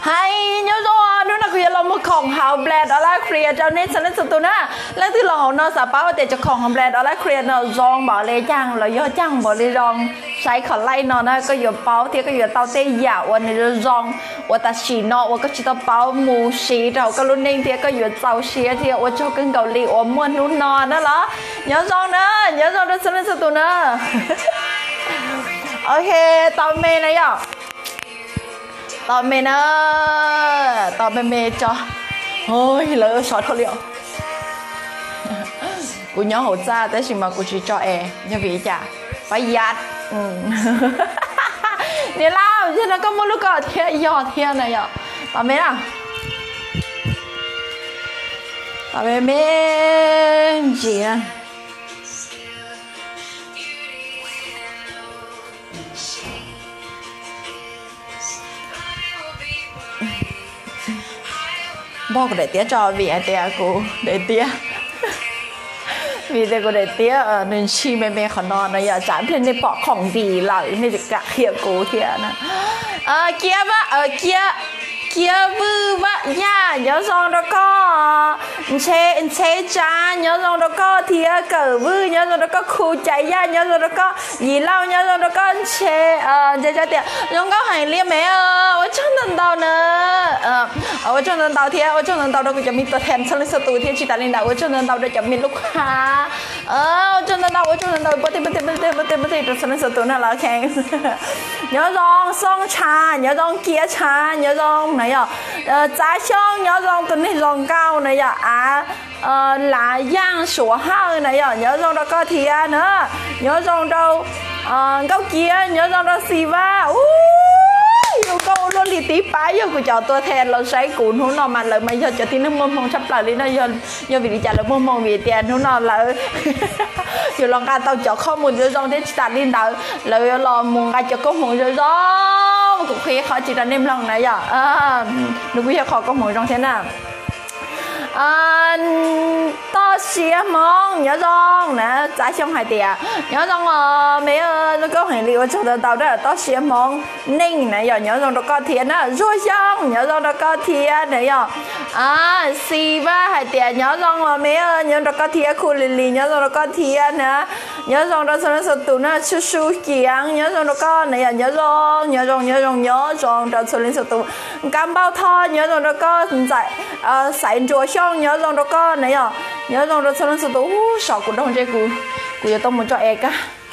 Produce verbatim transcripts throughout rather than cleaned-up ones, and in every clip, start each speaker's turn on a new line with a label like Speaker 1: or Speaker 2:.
Speaker 1: hay nhớ rồi nó là cái là mộtของhào blend đó là clear cho nên sẽ lên tụ naแล้วที่เราเนาะสาป้าแต่จะของ blend đó là clear เนาะรองบ่เลยจังเราย่อจังบ่เลยรองใช้ขอไล่เนาะนะก็อยู่เป้าที่ก็อยู่เตาเตยยาววันนี้รองว่าแต่สีเนาะว่าก็จะต้องเป้าหมูสีเราก็รุ่นนี้ที่ก็อยู่เตาเชียที่ว่าชอบกินเกาหลีว่าม้วนรุ่นนอนนั่นเหรอnhớ rong nữa nhớ rong đó sẽ lên tụ nữa ok tao mê này à tao mê nữa tao mê mê cho ôi lỡ sót thôi liệu cô nhớ hỗ trợ tới gì mà cô chỉ cho e cho vì chả phải giặt để lao chứ nó có một lúc có thiên giọt thiên này à tao mê nào tao mê mê gì àบอกđể tía cho vì anh tía cô để tía vì tía cô để tía ở nên chi mẹ mẹ còn non này giờ chán thêm nên bỏของดีlại nênจะcả hiệu cô thiệt nè ờ kia vợ ở kia kia vư vợ nha nhớ xong đó có chế chế cha nhớ xong đó có thia cờ vư nhớ xong đó có khu chạy nha nhớ xong đó có gì lâu nhớ xong đó có chế ờ chế cho tiền nhớ có hành liêm mẹ ơi ở trong lần đầu nữa ờ ở trong lần đầu thia ở trong lần đầu đó cũngจะมีตัวแทนสลิสตูที่ชิตาลินดาở trong lần đầu đóจะมีลูกค้าờ ở trong lần đầu ở trong lần đầu bớt bớt bớt bớt bớt bớt bớtสลิสตูนั่นแหละแข่งnhớ xong xong cha nhớ xong kia cha nhớ xong này à giá xong nhớ xong tuần này xong cao này à là giang số hai này nhớ xong đó có thìa nữa nhớ xong đâu câu kia nhớ xong đó xì va yêu câu luôn thì tí bá yêu của cháu tôi thèn là say cuốn hôm nào mà lời mấy giờ cho tí nước mông không chấp lại đi nó giờ giờ vì đi trả lời mông mông vì tiền hôm nào là giờ lòng ca tao cho không muốn giờ xong thế trả lên đó lời là muốn ca cho có muốn giờ xong cũng khi khó chỉ là nem lòng này giờ à đừng biết khó có muốn trong thế nào à to xía mong nhớ xong nè giá xong hai tiền nhớ xong ờ mấy nó có hành lý cho tao tao đó là to xía mong ninh này giờ nhớ xong nó có tiền á rồi xong nhớ xong nó có tiền này giờ à xì ba hai tiền nhớ xong mà mấy nhớ nó có tiền khu lì lì nhớ xong nó có tiền nè nhớ xong đó xong nó tụi nó su su kiang nhớ xong nó có này giờ nhớ xong nhớ xong nhớ xong nhớ xong đó xong lên tụi cam bao tho nhớ xong nó có giải ờ sải chùa xong nhớ xong đó có này à nhớ xong đó xong nó tụi sợ của đông chơi của của giờ tôi muốn cho em cả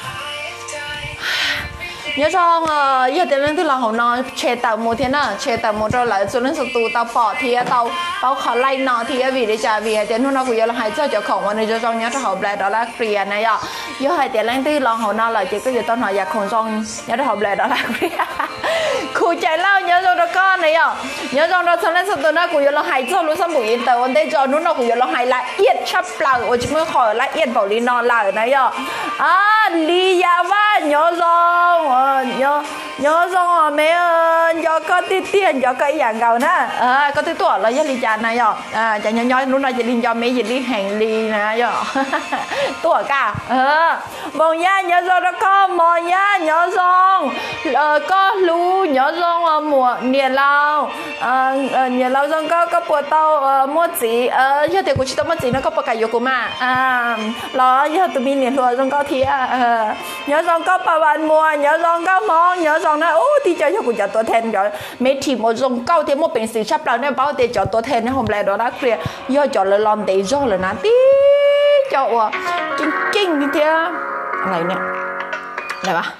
Speaker 1: nhớ xong giờ tiền lên từ là họ nói chế tạo một thế nào chế tạo một rồi lại xong lên tụi tao bỏ thì tao tao khó lại nọ thì vì để trả vì tiền hôm nay của giờ là hai giờ cho khổng và này cho xong nhớ cho họ lại đó là clear này à giờ hai tiền lên từ là họ nói là chỉ có giờ tao nói giờ khổng xong nhớ cho họ lại đó là clear khu chạy lao nhớ xong đó con này à nhớ xong đó xong lên tụi nó của giờ là hai giờ lúc xong buổi tao ổn định cho lúc nào của giờ là hai lại yết chắp lại ở chỉ mới khỏi lại yết bảo đi nọ lại này à à lý ya va nhớ xong nhớ nhớ xong rồi mấy do có tí tiền do cái dạng gạo nè à có tí tuổi là do lý trà này rồi à chả nhớ nhớ lúc nào chỉ đi cho mấy gì đi hàng ly nè rồi tuổi cả ờ bông nha nhớ xong đó có mò nha nhớ xong có lú nhớ xong mùa niên lâu niên lâu xong có có bữa tao mua gì ờ giờ thì cũng chỉ tao mua gì nó có bữa cải của mà à lo giờ tụi mình niên rồi xong có thì nhớ xong có bà bạn mua nhớ xong có món nhớ xong nó ô thì cho của cho tôi thêm rồi mấy thì một dùng câu thì một bình xịt sắp lại nên bảo thì cho tôi thêm nó hôm nay đó đã clear do cho là làm để do là nó tí cho kinh kinh như thế này nè này ba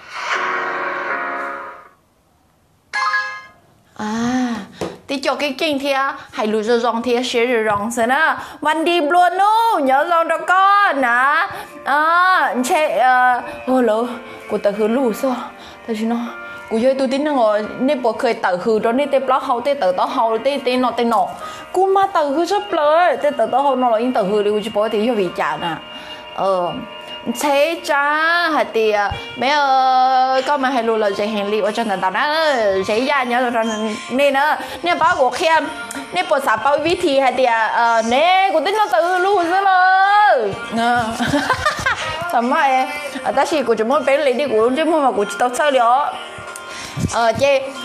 Speaker 1: à thì cho cái kinh thì hãy lùi rồi rong thì sẽ rồi rong thế nèวันดีluôn nô nhớ rong đó con nè à chế ô lô của tao hứa lùi sao tao chỉ nóiกูย้อยตัวที่นั่งอ่ะนี่ปวดเคยเต่าคือตอนนี้เตะปลาเขาเตะเต่าต่อเขาเตะเตะนอเตะนอกูมาเต่าคือชอบเลยเตะเต่าต่อเขานอเรายิ่งเต่าคือเลยกูจะบอกว่าที่ย้อยวิจารณ์อ่ะเออใช่จ้าหาเตียแม่เออก็มาให้รู้เราจะเห็นรีว่าจนแต่ตอนนั้นใช้ยาเนี่ยตอนนี่เนอะเนี่ยป้ากูเข้มเนี่ยปวดสาป้าวิธีหาเตียเออเนี่ยกูติ้งเราตื่นรู้ซะเลยเนอะทำไมแต่สิกูจะมั่วเป็นเลยดิกูจะมั่วมากูจะต้องเศร้าเดี๋ยวờ chê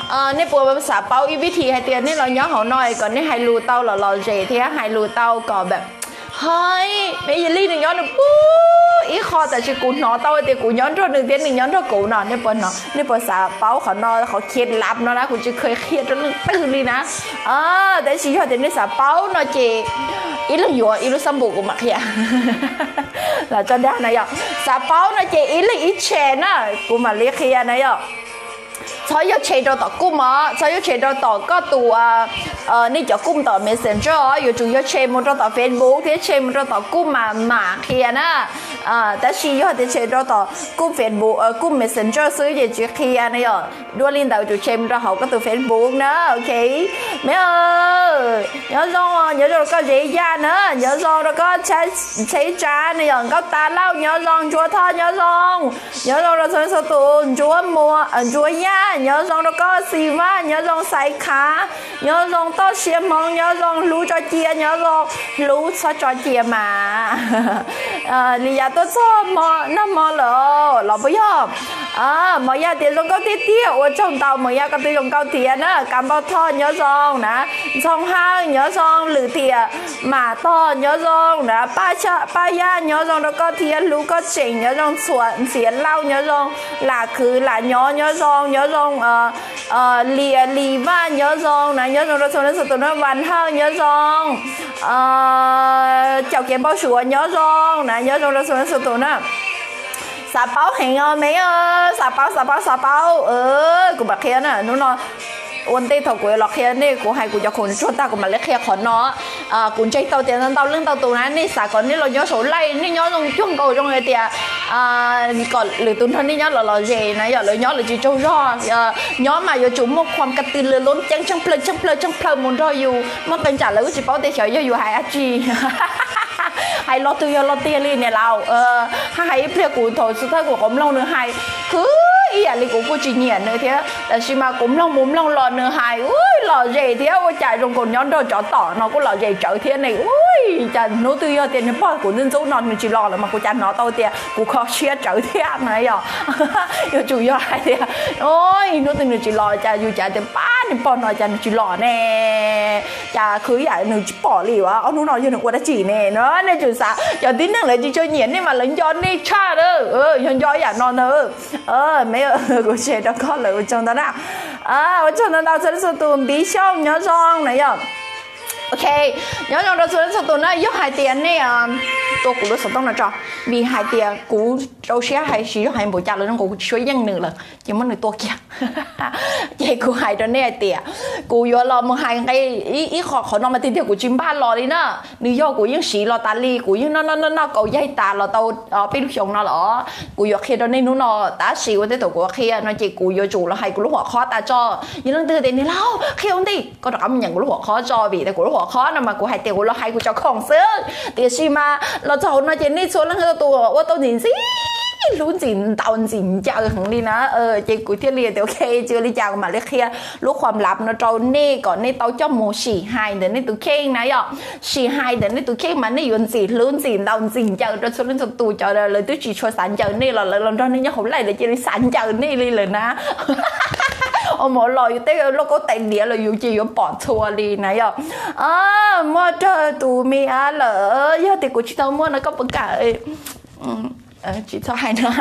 Speaker 1: ờ nên bộ xả bao ý viết thì hay tiền nên là nhớ họ nói còn nên hay lù tao là lò dễ thế hay lù tao cònแบบเฮ้ยไม่ยันลี่หนึ่งย้อนหนึ่งปุ๊บอีคอแต่ชิกูนอเต้าเตียกูย้อนรถหนึ่งเตียหนึ่งย้อนรถกูนอนเนี่ยปนเนาะเนี่ยปนสาเป้าเขานอนเขาเครียดลับเนาะนะกูจะเคยเครียดจนตื่นเลยนะอ่าแต่ชีวิตเตียนี่สาเป้าเนาะเจอีหลังอยู่อีลูกสมบูกูมาเขียแล้วจะได้นะยอสาเป้าเนาะเจอีหลังอีเชน่ะกูมาเรียกเขียนะยอ所以切到到姑嘛，所以切到到個度啊，呃，你就姑到 Messenger， 又仲要切冇到到 Facebook， 啲切冇到到姑嘛嘛嘅นะ啊，但是又係切到到姑 Facebook， 呃，姑 Messenger 所以就嘅นะ又，如果領導就切冇到好個度 Facebook นะ ，OK， 咩啊？有種有種個嘢呀呢，有種個切切渣呢，有個大佬，有種做湯，有種有種個做手段，做mua，呃，做呀。nhớ rằng nó có gì mà nhớ rằng sai khá nhớ rằng to xem mong nhớ rằng lú cho chia nhớ rằng lú sao cho chia mà lý do tôi cho mà nó mà lỡ lỡ bây giờ à mà giờ tiền trong cao tiết tiết ở trong tàu mà giờ có tiền trong cao tiền á cảm bao thọ nhớ rằng nè trong hang nhớ rằng lử tiền mà to nhớ rằng nè ba cha ba ya nhớ rằng nó có tiền lú có chỉnh nhớ rằng xuân xiên lau nhớ rằng là cứ là nhớ nhớ rằng nhớ rằng ờ ờ lìa lì va nhớ rằng nè nhớ rằng nó xong nó xong tụi nó văn hơn nhớ rằng ờ chào kiếm bao sủa nhớ rằng nè nhớ rằng nó xong nó xong tụi nó xả bao hình ơi mấy ơi xả bao xả bao xả bao ừ của bà kia nè nó nóวันเต้ถกกูหลอกเฮียนี่กูให้กูจะคนชวนตากูมาเล็กเฮียขอนเนาะอ่ากูใจเตาเตียนเตาเรื่องเตาตัวนั้นนี่สากลนี่เราย้อนโสไล่นี่ย้อนลงช่วงเก่าตรงไอเตียอ่าก่อนหรือตุนท่านนี่ย้อนหล่อหล่อเจนะย้อนเลยย้อนเลยจีโจ้รอย้อนมาอยู่จุ่มความกระตือรือร้นจังจังเพลินจังเพลินจังเพลินมุนรออยู่มันเป็นจ่าเลยกูจะเป้าเตะเฉยอยู่หายอาจีให้รอตัวยรอเตียเลยเนี่ยเราเออให้เพื่อกูถอดสุดท้ายกูผมลงเนื้อให้คืออีอย่างนี้กูกูจีเนียนเลยเท่แต่ชิมากูลงมุมลงรอเนื้อให้อุ้ยหล่อใหญ่เท่ว่าจ่ายตรงคนย้อนโดนจ่อต่อเนาะกูหล่อใหญ่เจอเท่nàyอุ้ยจ่ายนู้ตัวยเตียนพ่อกูนึ่งจุนอนมันจีรอแล้วมากูจ่ายเนาะตัวเตียกูขอเชียร์เจอเท่ไหนอ่ะอยู่จู่ยอให้เท่โอ้ยนู้ตัวนึงจีรอจ่ายอยู่จ่ายเต็มป้านี่ปอนหน่อยจ่ายจีรอแน่จ่ายคืออย่างหนึ่งจีปอหลิวอ่ะเอาหนูนอนอยู่หนึ่งวันได้จีเน่เนาะในจุดสาgiờ tí nữa lại chỉ chơi nhện nhưng mà lấy cho đi cha đó ừ cho cho giả non nữa ờ mấy của trẻ đó có lợi trong đó nào à ở trong đó nào sẽ số tuần bí xong nhớ xong này giờ ok nhớ trong đó số tuần nó giúp hai tiền này à tôi cũng được sống trong đó cho vì hai tiền cũ đâu sẽ hai chỉ hai bộ cha lớn của chơi dân nữa là chỉ muốn người tôi kia vậy của hai đó này tiền của vô lo mà hai cái ý ý họ họ nói mà tiền của chim ba lo đi nè nữ do của những sĩ lo ta li của những nó nó nó nó cầu dây ta lo tàu ở bên lúc chồng nó là của vô khi đó nên nó nó ta sĩ của cái tổ của khi nó chỉ của vô chủ là hai của lúc họ khó ta cho những nó từ tiền đi lâu khi ông đi có được âm nhận của lúc họ khó cho vì của lúc họ khó mà của hai tiền của lo hai của cho không sướng tiền xí mà lo cho nó chỉ đi số lần hơn tụ ở tàu gì xí luôn gì tàu gì chào thằng đi nó ờ chị của thiên liệt thì ok chưa đi chào mà lấy kia lúcความลับnó trâu nè còn nè tàu cho một xì hai đến nè tụ khen này ạ xì hai đến nè tụ khen mà nè yuan gì luôn gì tàu gì chào cho số lần tụ chào lời tụi chị cho sẵn chào nè là lần đó nè nhớ không lại là chị đi sẵn chào nè đi lần á ở mỗi lời tới lúc có tiền địa là dù chị có bỏ thua đi này ạ à mua cho tụ mi á lỡ giờ thì của chị tao mua nó có bất cả ờ chị cho hai nữa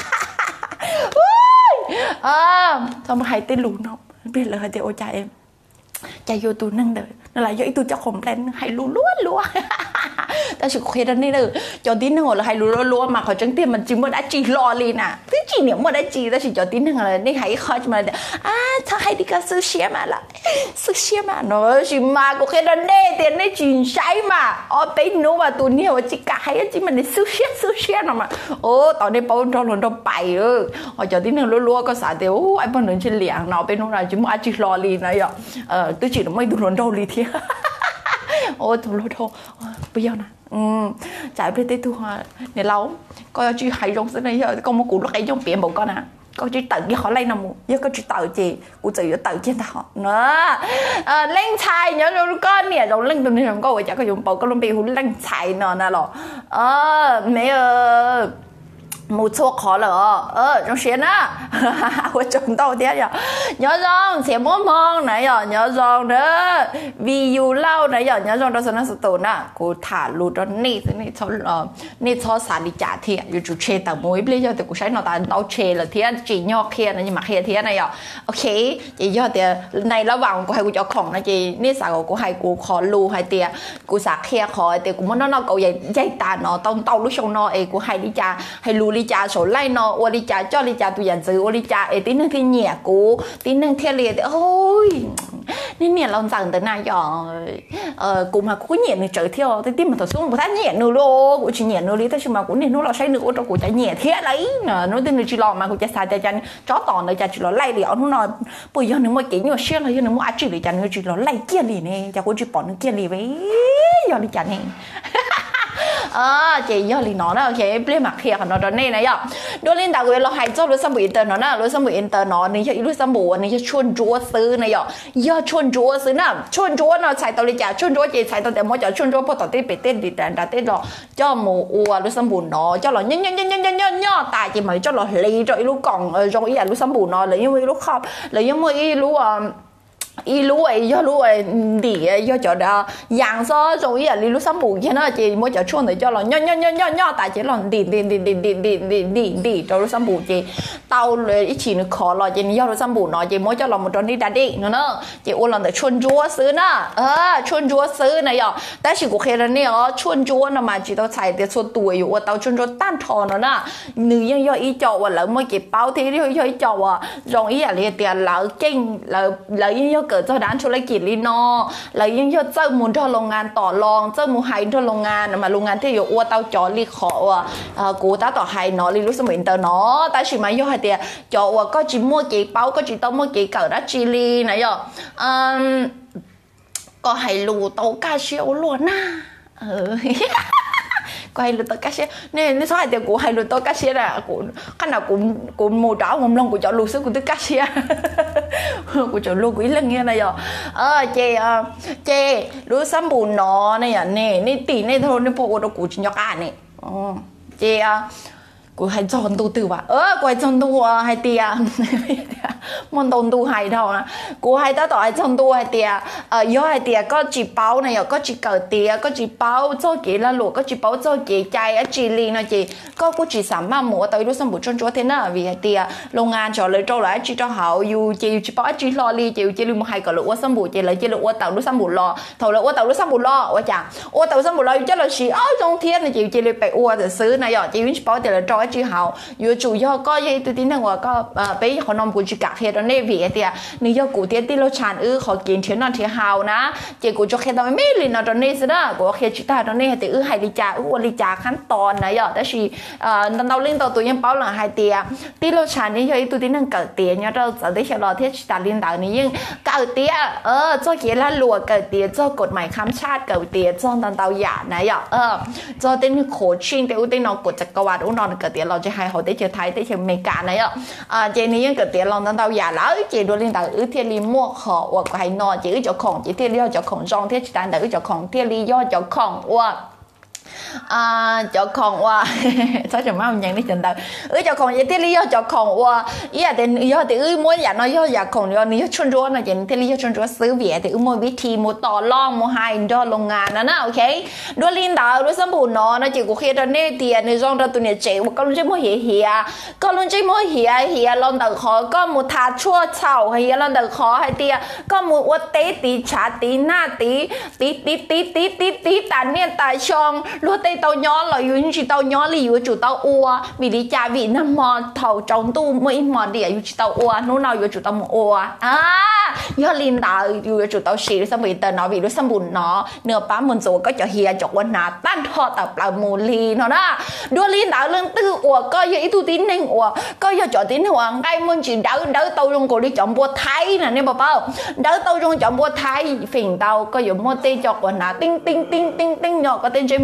Speaker 1: à xong rồi hai tên lù nó biết là hai tên ô cha em cha vô tụ năng đời nó là do tụ cho khổng lên hay lù lúa lúa ta chỉ khuyên ra đây nữa cho tín nữa là hay lúa lúa mà khỏi trắng tiền mà chỉ mới đã chỉ lo lên à cứ chỉ niệm mà đã chỉ ta chỉ cho tín nữa là đây hãy khó mà à sao hay đi cái sư xe mà là sư xe mà nó chỉ mà có khuyên ra đây tiền đây chỉ sai mà ở bên nó mà tụ nhiều chỉ cả hay chỉ mình sư xe sư xe nào mà ô tao đây bao trong lần trong bảy ơ họ cho tín nữa lúa lúa có xả tiêu ai bao lần trên liền nó bên nó là chỉ mới chỉ lo lên này ạ ờ tôi chỉ là mấy tụ lần đâu đi thế ôi thôi thôi bây giờ nè ừ chạy về tới tôi để lâu coi chị hay trong cái này giờ con một cụ nó cái trong biển bộ con à con chỉ tự với họ lên nằm với con chỉ tự chị cụ tự tự trên họ nữa lên chạy nhớ rồi con nè rồi lên từ này làm câu chả có dùng bộ con luôn bị hụt lên chạy nè nè rồi ờ mẹ ơi một số khó lỡ ờ trong xuyên á của chúng tôi thế nhở nhớ rằng sẽ muốn mong này nhở nhớ rằng đó vì dù lâu này nhở nhớ rằng đó sẽ nó sẽ tổn à cô thả lụt đó nè thế này cho ờ nè cho sản đi trả thiệt dù chủ chế tao mới bây giờ thì cũng sẽ nó ta tao chế là thiệt chỉ nhỏ kia này nhưng mà kia thiệt này nhở ok chỉ do thì này là vòng của hai cô cho khổng này chỉ nè sản của hai cô khó lù hai tiệt cô sản kia khó thì cũng muốn nó nó cầu dây dây tàn nó tao tao lúc xong nó ấy của hai đi trả hay lù đi trả số lại nó ô đi trả cho đi trả tụi dàn dư ô đi trả ấy tíนึงthì nhẹ cú tíนึงthì liệt ôi nên nhẹ lòng rằng tới nay giờ ờ cùng mà cũng nhẹ nữa trời theo cái tim mà thở xuống một tháng nhẹ nữa luôn cũng chỉ nhẹ nữa lý thế nhưng mà cũng nên nó là say nữa cho cũng chả nhẹ thế đấy nó tên là chỉ lo mà cũng chả xài cho chó tòn nữa chả chỉ lo lay liệu nó nói bây giờ nếu mà kiểu như xưa là giờ nếu mà ăn chỉ để chả nữa chỉ lo lay kia gì nè chả cũng chỉ bỏ nó kia gì với giờ đi chả nè ờ chị do lý nó đó ok lên mặt kia nó đó nè này giờ đôi lên đào người lo hay cho lối xăm bụi inter nó nè lối xăm bụi inter nó này cho lối xăm bụi này cho chuồn chúa xứ này giờ giờ chuồn chúa xứ nè chuồn chúa nó xài tao đi chả chuồn chúa chị xài tao để mỗi chả chuồn chúa bắt tao tết bị tết đi đàn đàn tết rồi cho mù ua lối xăm bụi nó cho là nhớ nhớ nhớ nhớ nhớ nhớ tại chị mới cho là lý rồi lúc còn rồi ý là lối xăm bụi nó là như lúc không là như mấy lúc y lú ấy do lú ấy đi do chỗ đó dạng so rồi à lú sắm bù kia nó chỉ mỗi chỗ chuồn để cho là nhớ nhớ nhớ nhớ nhớ tại chỉ là đi đi đi đi đi đi đi đi đi cho lú sắm bù chỉ taoเลยอีchỉ nó khó là chỉ do lú sắm bù nó chỉ mỗi cho là một tròn đi đã đi nó nó chỉ ô lần để chuồn chúa xứ nè ờ chuồn chúa xứ này giờแต่chỉ có khi là nè chuồn chúa nó mà chỉ tao xài để chuồn tuổiอยู่tao chuồn chúa tan thò nó nè nữยังdo ý chỗ là mới kịp bao thì do do ý chỗ à rồi ý là liền tiền là kinh là là ýเกิดเจ้าด้านธุรกิจลีนอแล้วยังเจ้ามูลที่โรงงานต่อรองเจ้ามูลไฮที่โรงงานมาโรงงานที่อยู่อ้วเต้าจอลีขอว่ากูตาต่อไฮเนาะลีรู้สมัยเตอร์เนาะแต่ชิมาย่อให้เตียจอว่าก็จีมั่วกี่เป้าก็จีต้องมั่วกี่เกิดได้จีลีนะย่ออืมก็ไฮลูโตกาเชียวล้วนน่ะเออก็hay lụt tao cá xe nên nó nói thì cũng hay lụt tao cá xe là cũng cái nào cũng cũng mù trỏ mồm lông của chọn lụt sức của tôi cá xe của chọn lụt quỷ lưng nghe này rồi ờ chê chê lụt sắm bù nó này à nè nè tỉ nè thôi nè phụ đồ của chị nhóc à nè chê của hay chọn tu từ và ơ của hay chọn tu hay tia môn tôn tu hay thôi nè của hay ta tỏi chọn tu hay tia ờ do hay tia có chỉ báo này có chỉ cờ tia có chỉ báo cho chị là lụa có chỉ báo cho chị trai ở chị li nó chị có có chỉ sắm mà mua tới lúc xong buổi trưa thế nào vì hay tia Long An cho lấy trâu lại chỉ cho họ yêu chị chỉ báo chỉ lo li chị chỉ mua hay cờ lụa xong buổi chị lấy chị lụa tàu lúc xong buổi lo thầu lụa tàu lúc xong buổi lo ở chả ô tàu xong buổi lo chắc là chỉ ở trong thiên này chị chị lấy bẹ ua để xứ này giờ chị chỉ báo thì là trâu chỉ họ yêu chủ do có gì tôi tin rằng là có bây giờ họ nằm của chị cả khi đó nên vì thế nếu do cụ tiết tí lo chán ư họ kiến chuyện nó thì hào ná chị cụ cho khi đó mới biết là nó nên đó của khi chúng ta đó nên thì ư hay đi trả ư đi trảขั้นตอนnày giờ đó thìเราliên tục tụi em bảo là hai tiền tí lo chán này giờ tôi tin rằng cỡ tiền nhá đâu giờ đấy sẽ lo thiết ta liên đạo này nhưng cỡ tiền ờ cho kia là lùa cỡ tiền choกฎหมายข้ามชาติcỡ tiền cho tao tao giả này giờ ờ cho tên khổ chuyên thì ưu tiên nó củaจักรวาลưu nó cỡ tiềnเราจะให้họ tới chơi Thái tới chơi Mỹ cả này giờ à chị này nhưng cỡ tiền lòng tao tao giả lỡ chị đôi liên đạo ưu thiên lý mua họ hoặc hay nọ chỉ ưu cho khổng chỉ thiên lý cho khổng trong thiết chỉ đàn ưu cho khổng thiên lý do cho khổng hoặc à cho khổng qua sao chẳng mau nhận đi chân đầu ư cho khổng vậy thế lý do cho khổng qua ý là tiền do thì ư muốn giả nó do giả khổng do ní chuyên chúa là chuyện thế lý do chuyên chúa xứ việt thì ư mua viết thi mua tỏ long mua hai do lông ngàn đó nè ok đôi liên đạo đôi sắm bù nó nó chỉ có khi đó nè tiền này do ra tụi này chạy một con luôn chơi mua hìa hìa con luôn chơi mua hìa hìa lòng đầu khó có một thà chua chảo hìa lòng đầu khó hay tiền có một uất tế tí chả tí na tí tí tí tí tí tí tí tàn niên tài xong luôn tây tàu nhỏ là yun chỉ tàu nhỏ là yun chủ tàu ua vì đi trả vị năm mò thầu trong tu mấy mò địa yun chỉ tàu ua nó nào yun chủ tàu một ua à do liên đạo yun chủ tàu xì xong bị tờ nó vì nó xăm bùn nó nửa bá một số có cho hìa cho quân nào tan thọ tập là mù lì nó đó đua liên đạo lương tư ua có gì tu tín nên ua có gì cho tín hoàng ngay muốn chỉ đỡ đỡ tàu trong cổ đi chọn bùa thái nè nên bảo bao đỡ tàu trong chọn bùa thái phình tàu có gì mua tê cho quân nào tinh tinh tinh tinh tinh nhỏ có tên chơi mua mua có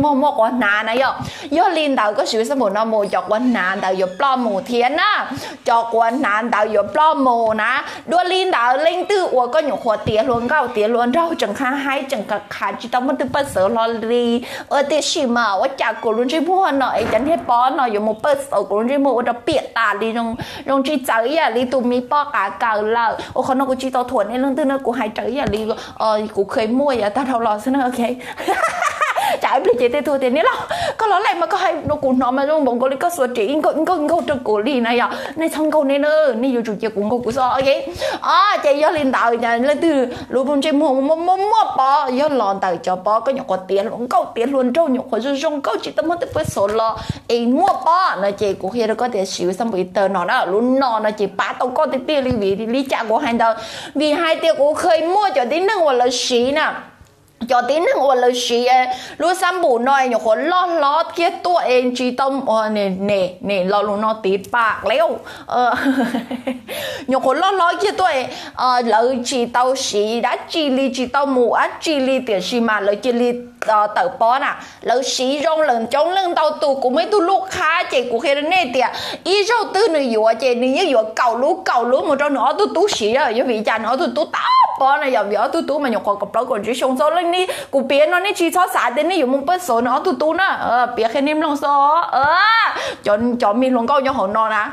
Speaker 1: quan nà này yo yo linh đạo có sự sắm một nó mù cho quan nà đạo yo plo mù thiên na cho quan nà đạo yo plo mù na đua linh đạo linh tư của có nhục hoa tiền luôn gạo tiền luôn rau chẳng khá hay chẳng cả khá chỉ tao mất từ bớt sợ lo đi ở đây xí mà ở chả cổ luôn chỉ mua nợ chẳng hết bó nợ yo một bớt sợ cổ luôn chỉ mua ở biệt ta đi trong trong chỉ trái à đi tụi mi bó cả cả là ở con nó cũng chỉ tao thuần nên lương tư nó cũng hay trái à đi ờ cũng khơi mua à tao thầu lò xin nó ok trái bị chế tê thua tiền này lo có nó lại mà có hay nó cũng nó mà trong bóng có lý có số chỉ in có in có in có trong cổ đi này à này xong câu này nữa này dù chủ chế cũng có cũng so ok à chạy do lên tàu nhà lên từ lúc bông chơi mua mua mua mua bò do lòn tàu cho bò có nhọc có tiền luôn câu tiền luôn trâu nhọc có dùng câu chỉ tao mất tới số lo em mua bò là chị cũng khi đó có thể xíu xong bị tờ nó đó luôn nó là chị ba tao có tiền tiền vì vì lý trả của hai tao vì hai tiền cũng khơi mua cho đến năng là xí nè cho đến năng của lời sĩ lúc sáng bù nói nhổ khốn lo lo kiaตัวเองจีต้องเน่เน่เน่เราลูนอตีปากแล้วเออnhổ khốn lo lo kia ตัวเองเออlời chỉ tao sĩ đã chỉ li chỉ tao mù á chỉ li tiền sĩ mà lời chỉ li tờ bó nè lời sĩ rong lần chống lưng tao tụ cũng mấy tu lúc khá chị cũng khi đến nè tiền ý rau tư người dùa chị người như dùa cầu lú cầu lú một trong nó tu tu sĩ rồi với vị cha nó tu tu tao bó này dòng dõi tu tu mà nhổ khốn cặp đó còn chỉ xong số lên điกูเปียนนี่ชีชอบสายเดนนี่อยู่มุมเปิดโซนอ๋อตูตูนะเออเปียแค่นิ่มลงโซเออจนจอมีลงก็ยังหอนอนนะ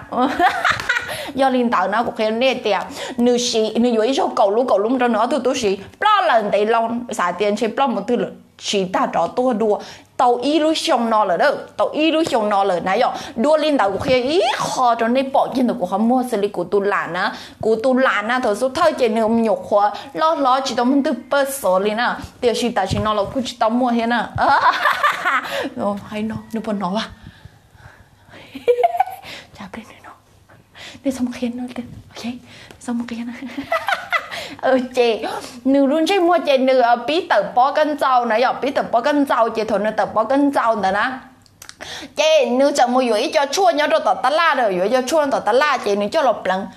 Speaker 1: do liên tạo nó cũng khen nè tiệt nữ sĩ nữ dưới số cầu lú cầu lú cho nó tu tu sĩ plo lần tây long xài tiền chơi plo một thứ là chỉ ta trò tua đùa tàu y lú xong nó là đó tàu y lú xong nó là nãy giờ đua liên tạo cũng khen ý kho cho nên bỏ trên của họ mua xử lý của tu làn á của tu làn á thôi số thay trên nếu nhục hoa lo lo chỉ tao muốn từ bớt số lên á tiêu chỉ ta chỉ nó là cứ chỉ tao mua hết á nó hay nó nó buồn nó à chả biết nó đi xong khen nó đi ok xong khen ừ chị nữ luôn chơi mua chị nữ ở bí tờ bó cân rau này ở bí tờ bó cân rau chị thôi nữ tờ bó cân rau nữa nè chị nữ chẳng mua dưới cho chua nhau rồi tờ tá la rồi dưới cho chua tờ tá la chị nữ cho lọc lần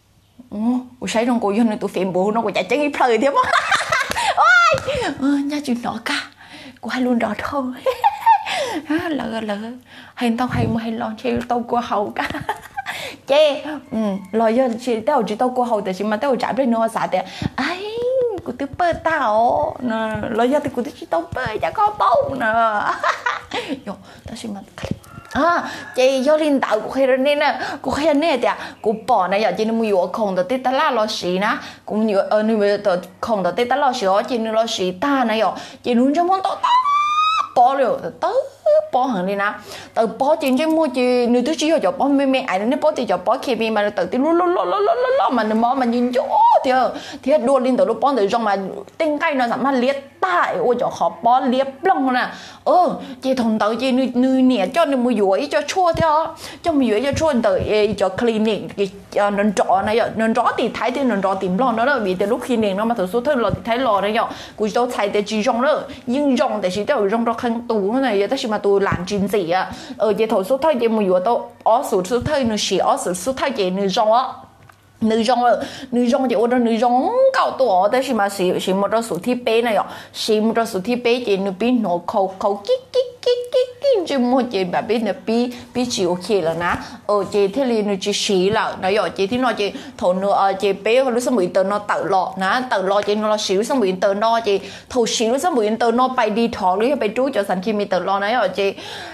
Speaker 1: ủa sáng trong cô vô nữ tụi phim bố nó cũng chạy chân ít phơi thế mà ôi nha chuyện nó cả cô hay luôn đó thôi lỡ lỡ hay tao hay mà hay lo chơi tao qua hậu cả chị lo cho chị tao chỉ tao qua hậu thì chị mà tao trả bên nó xả thì ấy cô tự bơi tao lo cho thì cô tự chỉ tao bơi chả có bông nè yo tao xin mà à chị do liên tạo của khay nên nè của khay nè thì của bỏ này giờ chị nó mua không được tết lá lo xí na cũng nhiều ở nơi bây không được tết lá xí ó chị nó lo xí ta này giờ chị luôn cho món tao bỏ rồi tớ bỏ hàng đi nè từ bỏ chuyện chứ mua chị người thứ chỉ cho bỏ mẹ mẹ ai nó bỏ thì cho bỏ khi vì mà từ từ lú lú lú lú lú lú mà nó mà nhìn chỗ thì thì đua lên từ lúc bỏ từ trong mà tinh cây nó sắm liệt tai ôi cho khó bỏ liệt lông nè ơ chị thằng tao chị nuôi nuôi nè cho nó mua dũi cho chua theo cho mua dũi cho chua từ cho clinic nó rõ này nó rõ thì thấy thì nó rõ tìm lo nó đó vì từ lúc khi nè nó mà thử số thôi lo thì thấy lo đấy nhở cú cho thấy để chỉ rong nữa nhưng rong để chỉ tao rong đó khăn tủ này giờ tao chỉ mà tôi làm chuyện gì à ở chị thổi số thôi chị mua dũi tao ở số số thôi nó xì ở số số thôi chị nó rong á nữ rong rồi nữ rong thì ô đó nữ rong cao tuổi đó là mà sử sử một cái số thiết bị này ạ sử một cái số thiết bị thì nữ bị nó khâu khâu kích kích kích kích kích chứ một chị bà biết nữ bị bị chịu ok là ná ở chị thế thì nữ chỉ sử là nói rồi chị thì nói chị thầu nữa chị bé lúc xong bị tờ nó tự lọ ná tự lọ chị nó sử xong bị tờ nó chị thầu sử lúc xong bị tờ nó bay đi thọ lúc bay trú cho sản khi bị tờ lọ này rồi chị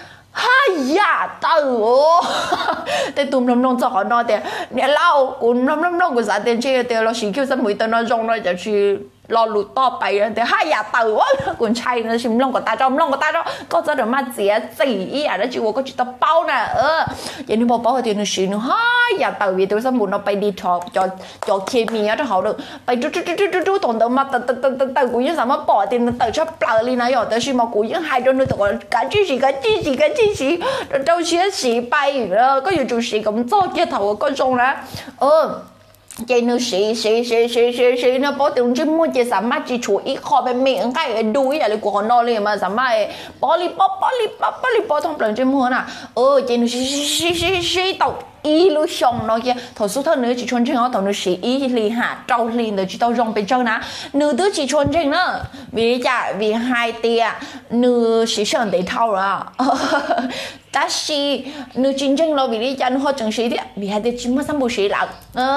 Speaker 1: hai ya taoแต่ตุ่มน้ำนองจะขอนอแต่เนี่ยเล่ากูน้ำน้ำนองกูสาเตียนเชี่ยแต่เราสีคิ้วสมุยตอนนอนจงเราจะชีรอหลุดต่อไปแต่hai ya taoกูใช่นะชิมลองกับตาจอมลองกับตาจอก็จะเดี๋ยวมาเสียสีอีอ่ะแล้วจีวก็จะตะเป้าน่ะเอออย่างที่บอกเป้าเตียนสีนึงhai ya tao vì tôi sắm bùn nó bay đi cho cho cho chemi á cho họ được bay chú chú chú chú chú tổn thương mà tự tự tự tự tựกูยังสามารถปล่อยเตียนtự choเปล่าเลยนะแต่ชิมมากูยังหายจนตัวการจี้สีการจี้สีการจี้สีเจ้าเชี่ยสีไปเออก็อยู่จู่สี咁做嘅頭嗰種咧เออ chị nữ sĩ sĩ sĩ sĩ sĩ sĩ nó bỏ tiền trên mua chị sắm mắt chị chủ ít kho bên miệng cái đuôi à, của họ nó liền mà sắm mắt bỏ li bỏ bỏ li bỏ bỏ li bỏ thông tiền trên mua nè, ờ chị nữ sĩ sĩ sĩ sĩ tàu illusion nó kia, thầu số thằng nữa chị chọn trên họ thầu nữ sĩ ý li hạ trâu liền rồi chị tàu rong bên trong nè, nữ tứ chị chọn trên nữa, vì chả vì hai tia nữ sĩ sơn để thâu rồi ta sĩ nữ chính tranh lo vì lý cho nó họ chẳng sĩ thế vì hai tia chỉ mất sáu bộ sĩ lặng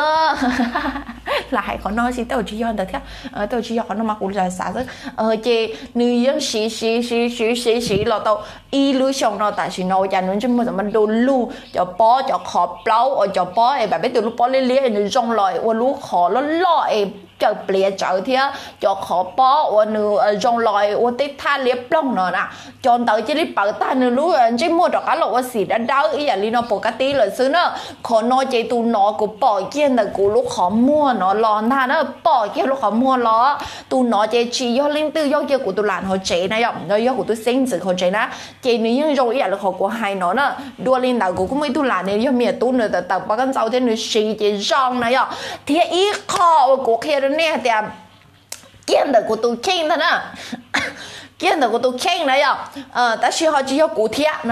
Speaker 1: lại có nói gì tao chỉ cho tao thế tao chỉ cho nó mà cũng là xả rất ờ chị nữ dân sĩ sĩ sĩ sĩ sĩ sĩ là tao illusion nó tại vì nó cho nó chứ mà mình đồ lu cho bó cho khó bao ở cho bó ấy bà biết từ lúc bó lên lên nó rong lòi ở lúc khó nó lòi chờ bịa chờ thế cho khó bó ở nửa rong lòi ở tết tha liếp lông nó nè cho tao chỉ liếp bảo ta nửa lúc chỉ mua được cái lỗ ở xì đã đau ý là li nó bổ cái tí là xứ nữa khó nói chỉ tu nó của bỏ kia là của lúc khó mua nó lò tha nó bỏ kia lúc khó mua lò tu nó chỉ chỉ do linh tư do kia của tu làm họ chế này dòng do do của tu sinh sự họ chế na chế nếu như rồi ý là họ của hai nó nè đua lên đầu của cũng mấy tu làm này do miệt tu nữa tập tập bao con sau thế nữa xì chỉ rong này dòng thì ít khó của kia nè thì kiên được của tôi khen thôi nè kiên được của tôi khen này à ờ ta chỉ họ chỉ có cụ thể nè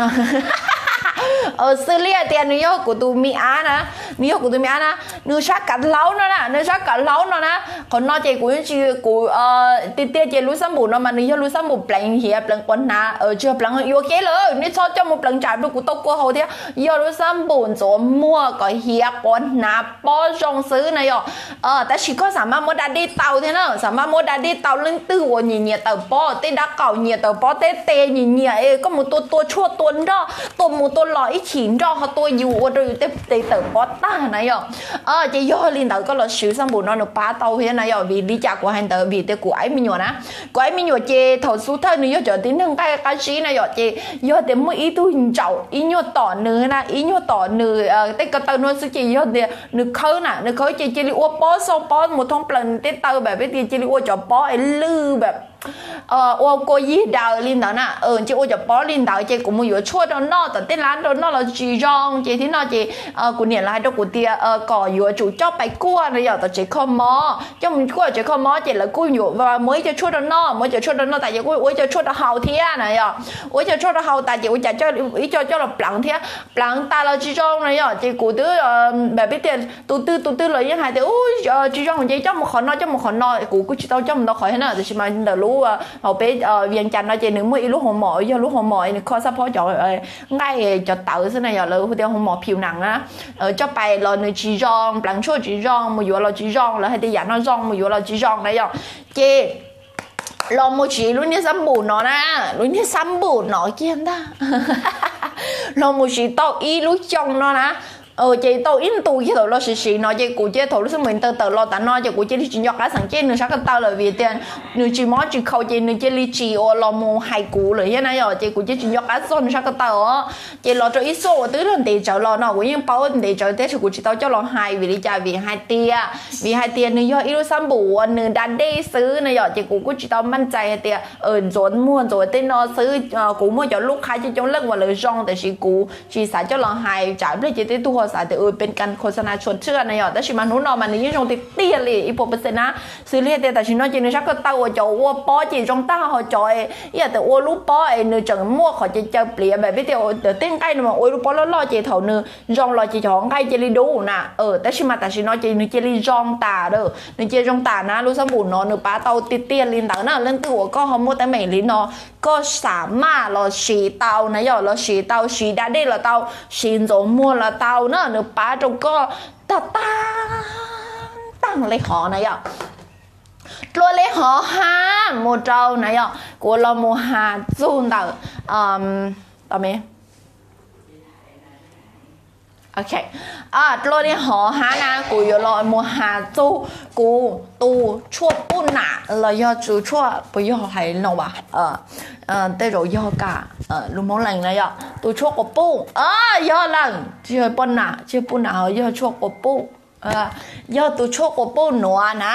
Speaker 1: ở xử lý tiền nữa của tôi mi á nè nữa của tôi mi á nè nữa sát cả lâu nữa nè nữa sát cả lâu nữa nè còn nó chỉ của chỉ của ờ tiền tiền chỉ lúc sắm bù nó mà nữa lúc sắm bù plan hiệp plan quân na ở chưa plan yêu kế rồi nữa cho cho một plan trả được của tôi qua hồi thế yêu lúc sắm bù rồi mua cái hiệp quân na bao trong xứ này à ờ ta chỉ có sắm mua đã đi tàu thế nào sắm mua đã đi tàu lên tư của nhỉ nhỉ tàu bao tên đã cào nhỉ tàu bao tên tê nhỉ nhỉ có một tôi tôi chua tuần đó tôi một tôi lòi chín cho họ tôi dù ở đây tới tới tờ bó ta này rồi ờ chỉ do liên đầu có là sử sang bù nó nó phá tàu thế này rồi vì đi chặt của hành tờ vì tới của ấy mình nhổ nè của ấy mình nhổ chê thầu số thân nữa cho tính thằng cái cái gì này rồi chê do tới mỗi ý tôi hình chậu ý nhổ tỏ nửa nè ý nhổ tỏ nửa ờ tới cái tờ nó sẽ chỉ do để nửa khơi nè nửa khơi chê chê li uo bó xong bó một thông lần tới tờแบบcái tiền chê li uo cho bó ấy lưแบบờ ô cô gì đào lên đó nè ờ chị ô cho bó lên đào chị cũng muốn chua đó nó tận tên lá đó nó là chỉ rong chị thì nó chị ờ của niệm lại đó của tia ờ cỏ dừa chủ cho bài cua này giờ tao chỉ không mò cho mình cua chỉ không mò chị là cua dừa và mới cho chua đó nó mới cho chua đó nó tại vì ôi cho chua đó hậu thế này giờ ôi cho chua đó hậu tại chị ôi cho cho ý cho cho là blanc thế blanc ta là chỉ rong này giờ chị của tứ bài biết tiền tụ tư tụ tư lời những hai từ ôi chỉ rong chị cho một khoản nó cho một khoản nó của của chị tao cho một nó khỏi thế nào thì mà đỡ lú họ bé viên chanh nó chỉ nếu mới lúc hôm mỏi do lúc hôm mỏi thì khó sắp phó chọn ngay cho tạo thế này giờ là hôm hôm mỏi phiêu nặng á ở cho bài là người chỉ rong bằng số chỉ rong một vừa là chỉ rong là hay thì dạng nó rong một vừa là chỉ rong đấy rồi chị lo một chỉ luôn như sắm bù nó nè luôn như sắm bù nó kia ta lo một chỉ tao ý lúc trong nó nè ờ chị tao in tù cái đầu lo xì xì nó chị cụ chế thầu lúc mình tờ tờ lo tận nó chị cụ chế đi chuyển nhọc lá sẵn trên nữa sao cái tao là vì tiền nữa chỉ mó chỉ khâu chị nữa chị li chỉ ô lo mù hai cụ rồi thế này rồi chị cụ chế chuyển nhọc lá son sao cái tao á chị lo cho ít số tứ lần thì chờ lo nó cũng như bao thì chờ tết chị cụ chỉ tao cho lo hai vì đi trả vì hai tia vì hai tia nữa do ít sắm bù nữa đàn đi xứ này rồi chị cụ cụ chỉ taoมั่นใจhai tia ờ rồi mua rồi tên nó xứ cụ mua cho lúc hai cho trong lớp và lời rongแต่chị cụ chị xài cho lo hai trả với chị tới tuสายแต่เออเป็นการโฆษณาชวนเชื่อนะยอแต่ชิมานุนอมันนี่จงติเตี้ยเลยอีโปเปอร์เซ็นต์นะซื้อเรียแต่แต่ชินอจีนชักก็เต้าจะวัวป้อจีจงต้าเขาจอยอีแต่วัวลูกป้อไอ้เนื้อจังมั่วเขาจะจะเปลี่ยนแบบไม่เดียวเดี๋ยวเต้นใกล้หน่อยโอ้ยลูกป้อล่อจีเถาเนื้อจงรอจีท้องใกล้เจลีดูนะเออแต่ชิมาแต่ชินอจีเนื้อเจลีจงตาเด้อเนื้อเจจงตานะรู้สมบูรณ์เนาะเนื้อป้าเต้าติเตี้ยลินต่างนะเรื่องตัวก็เขาโมแต่ไม่ลินเนาะก็สามารถเราสีเต้านะยอเราสีเต้าสีได้ได้เราเต้าสีจงมั่วเราเต้าเนาะเนื้อป้าจงก็ตาตาตั้งเลยขอนะยอตัวเลยขอห้าโมเจ้านะยอกูเราโมหาจูนต่างอืมต่อไหมโอเคอ่ะตัวนี้หอหานะกูอยู่รอโมหาจูกูตูชั่วปุ่นน่ะเราย่อจูชั่วไปย่อให้เราวะเออเออแต่เราย่อกะเออลุงมองหลังนะย่อตูชั่วกบปุ่นเออย่อหลังเชื่อปุ่นน่ะเชื่อปุ่นน่ะย่อชั่วกบปุ่นเออย่อตูชั่วกบปุ่นหนัวนะ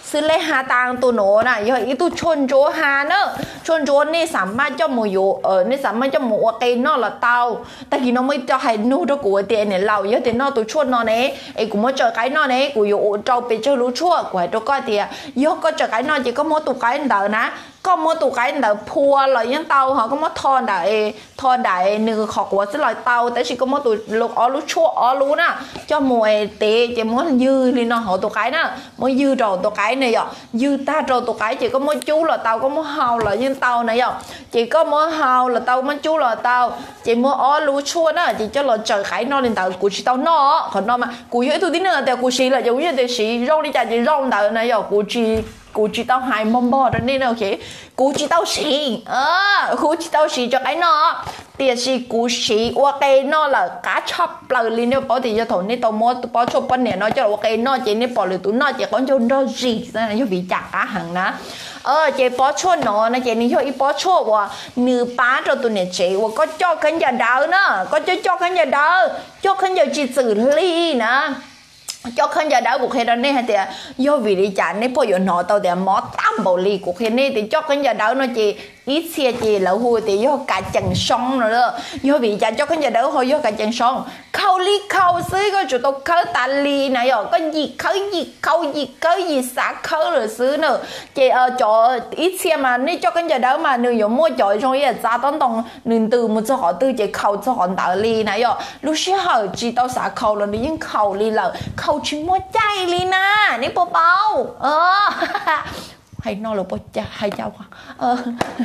Speaker 1: ซื้อเลยหาตังตัวโน่น่ะย่ออีตัวชนโจหาเนอะชนโจนี่สามารถจะหมูอยู่เออนี่สามารถจะหมูเกนนอละเตาแต่กี่น้องไม่จะให้นู่ตัวกูเตียเนี่ยเราเยอะเตียนอตัวชนนอเน่ไอ้กูไม่เจอไก่นอเน่กูอยู่เจ้าไปเจอรู้ชั่วกูให้ตัวก้อยเตียย่อก็เจอไก่นอจีก็มัวตัวไก่เดอนะก็มัวตัวไก่เดอพัวเลยยังเตาเหรอก็มัวทอนได้ทอนได้หนึ่งขอกว่าจะลอยเตาแต่สิก็มัวตัวลูกอ๋อรู้ชั่วอ๋อรู้นะเจ้าหมวยเตะจะมัวยืดเลยเนาะหัวตัวไก่น่ะมัวยืดรอตัวไก่เนี่ยอ่ะยืดตารอตัวไก่chỉ có mỗi chú là tao có mỗi hào là nhưng tao này à chỉ có mỗi hào là tao mỗi chú là tao chỉ mỗi ó lú chua đó chỉ cho là trời khải no lên tao cụ chỉ tao no còn no mà cụ ấy tôi tin nữa tao cụ chỉ là giống như tao chỉ rong đi chạy chỉ rong tao này à cụ chỉ cụ chỉ tao hai mông bò đó nên là ok cụ chỉ tao xì à cụ chỉ tao xì cho cái no tiền xì cụ xì ok nó là cá chop lời lên nếu bỏ thì cho thằng này tao mua bỏ chop bên này nó cho ok nó chỉ nên bỏ lời tụi nó chỉ có cho nó gì nên là cho bị chặt cá hàng ná ờ chị bỏ chua nó nó chị nên cho ít bỏ chua và nửa bá cho tụi này chị và có cho khán giả đỡ nữa có cho cho khán giả đỡ cho khán giả chỉ xử lý nè cho khán giả đỡ cuộc hệ đó này thì do vì đi chả nên bây giờ nó tao để mỏ tám bộ ly cuộc hệ này thì cho khán giả đỡ nó chỉ ít xe chỉ là hùi thì do cả chừng sông rồi đó do vì chả cho khán giả đỡ thôi do cả chừng sông khâu ly khâu xứ có chỗ tao khâu ta ly này rồi có gì khâu gì khâu gì khâu gì xả khâu rồi xứ nữa chị ở chỗ ít xe mà nếu cho khán giả đỡ mà nếu dùng mua chỗ trong cái giá tốn tông nên từ một chỗ họ từ chị khâu cho họ ta ly này rồi lúc sau chỉ tao xả khâu rồi nhưng khâu ly là khâu chỉ mua chai ly na nếu bao bao ờ hay nó là bao chai hay cháu ờ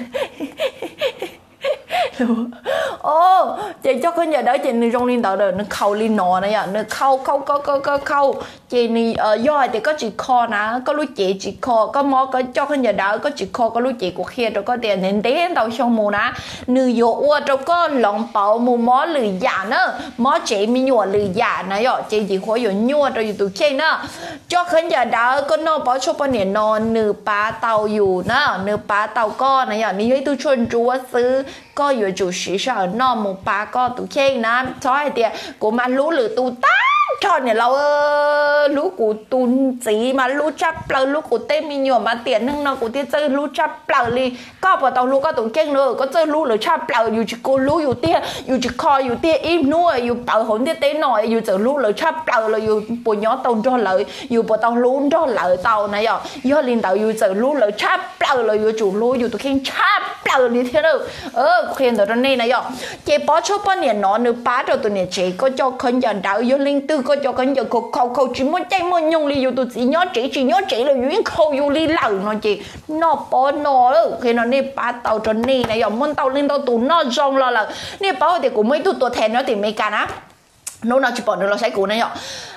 Speaker 1: ô chị cho cái nhà đó chị đi trong liên tàu đời nó khâu liên nọ này à nó khâu khâu khâu khâu khâu khâu chị đi ở do thì có chị kho nè có lúc chị chị kho có mò có cho cái nhà đó có chị kho có lúc chị của kia rồi có tiền đến đến tàu xong mù nè nữ dụ rồi có lòng bảo mù mó lười giả nữa mó chị mi nhua lười giả này rồi chị chỉ khối rồi nhua rồi tụi trên nữa cho cái nhà đó có nó bảo cho bao nhiêu nó nữ bá tàu dù nè nữ bá tàu co này à nữ tôi chuyên chúa xứ cóอยู่主席上นอหมูปลาก็ตุเข่งนะซอยเดียกูมารู้หรือตูต้าชอนเนี่ยเราเออรู้กูตุนจีมารู้จับเปล่ารู้กูเต้มีหยวมาเตียนนึงเนาะกูที่เจอรู้จับเปล่าเลยก็พอตอนรู้ก็ตุเข่งเลยก็เจอรู้หรือจับเปล่าอยู่จีกูรู้อยู่เตี้ยอยู่จีคออยู่เตี้ยอิ่มนัวอยู่เปล่าหนเตี้ยเต้หน่อยอยู่เจอรู้หรือจับเปล่าเลยอยู่ปุ่นย้อตรงจอเลยอยู่ปอตอนรู้จอเลยเตานะย่อย่อลินเตาอยู่เจอรู้หรือจับเปล่าเลยอยู่จู่รู้อยู่ตุเข่งจับเปล่าเลยเท่านั้นเออเข่งตัวนี้นะย่อเจ็บปอชอบปอเนี่ยนอนเนื้อปลาตัวตัวเนี่ยเจ๊ก็จะคนยันดาวอยู่ลิงตื้อก็จะคนยันkhâu khâu khâu chỉ muốn chạy muốn nhung li, tụi chỉ nhớ chỉ chỉ nhớ chỉ là những khâu yêu li lẩu nó chỉ nó bỏ nó đó khi nó nè ba tàu cho nè này giờ muốn tàu lên tàu tụi nó rong lo là nè bảo thì cũng mấy tụi tụi thèn nó thì mấy cái á nó nào chỉ bỏ nó sẽ cũ này nhở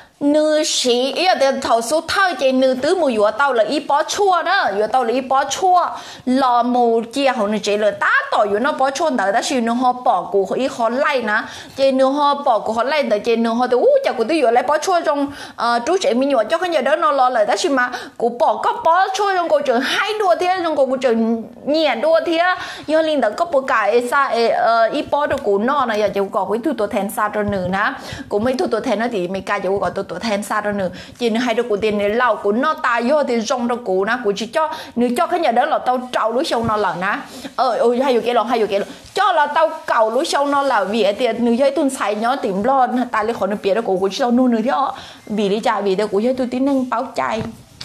Speaker 1: nữ sĩ ý là thầu số thao chỉ nữ tứ mùi vừa tao là ý bó chua đó vừa tao là ý bó chua lò mù chia hậu nữ chỉ là tá tỏi vừa nó bó chua đợi ta xíu nó họ bỏ của ý khó lay nè chỉ nữ họ bỏ của họ lay đợi chỉ nữ họ thì ú chả của tôi vừa lấy bó chua trong chú trẻ mình vừa cho cái nhà đó nó lo lại ta xíu mà của bỏ có bó chua trong cổ trường hai đua thế trong cổ trường nhẹ đua thế do linh đợi có bộ cải xa ý bó được của nó này giờ chỉ có cái thu tổ thèn xa cho nữ nè của mấy thu tổ thèn nó thì mấy cái chỉ có tổ thèn xa đó nữa chỉ nữa hai đứa của tiền này lâu của nó ta vô thì rong đó của nó của chỉ cho nữa cho cái nhà đó là tao trâu lúa sâu nó là ná ờ ôi hai cái lon hai cái lon cho là tao cầu lúa sâu nó là vì tiền nữa với tuần xài nhớ tìm lo ta lấy khỏi nó bịa đó của của sâu nuôi nữa thế đó vì đi chạy vì đó của với tôi tính năng báo chay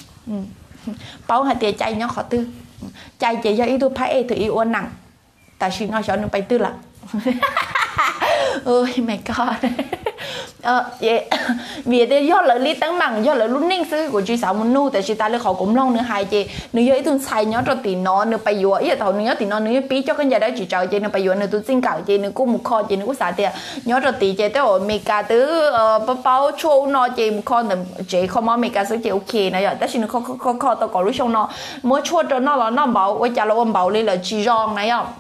Speaker 1: báo hai tiền chay nhớ khó tư chay chỉ cho ý tôi phải thì yêu nặng tại sao nó cho nó bay tư là ôi mày coi ờ vậy vì thế do lợi lý tăng bằng do lợi lúc ninh sư của chị sáu muốn nu tại chị ta lấy họ cũng long nữa hai chị nếu như thường xài nhớ cho tiền nó nữa bây giờ ý là thầu nhớ tiền nó nữa phí cho cái nhà đó chị chờ chị nữa bây giờ nữa tôi xin cạo chị nữa cũng một kho chị nữa cũng xài tiền nhớ cho tiền chị tới ở mì cà tứ bao bao chua nó chị một kho nữa chị không món mì cà sữa chị ok này rồi tại chị nó kho kho kho tao có lúc xong nó mới chua cho nó là nó bảo ôi chả là ôm bảo lên là chị rong này không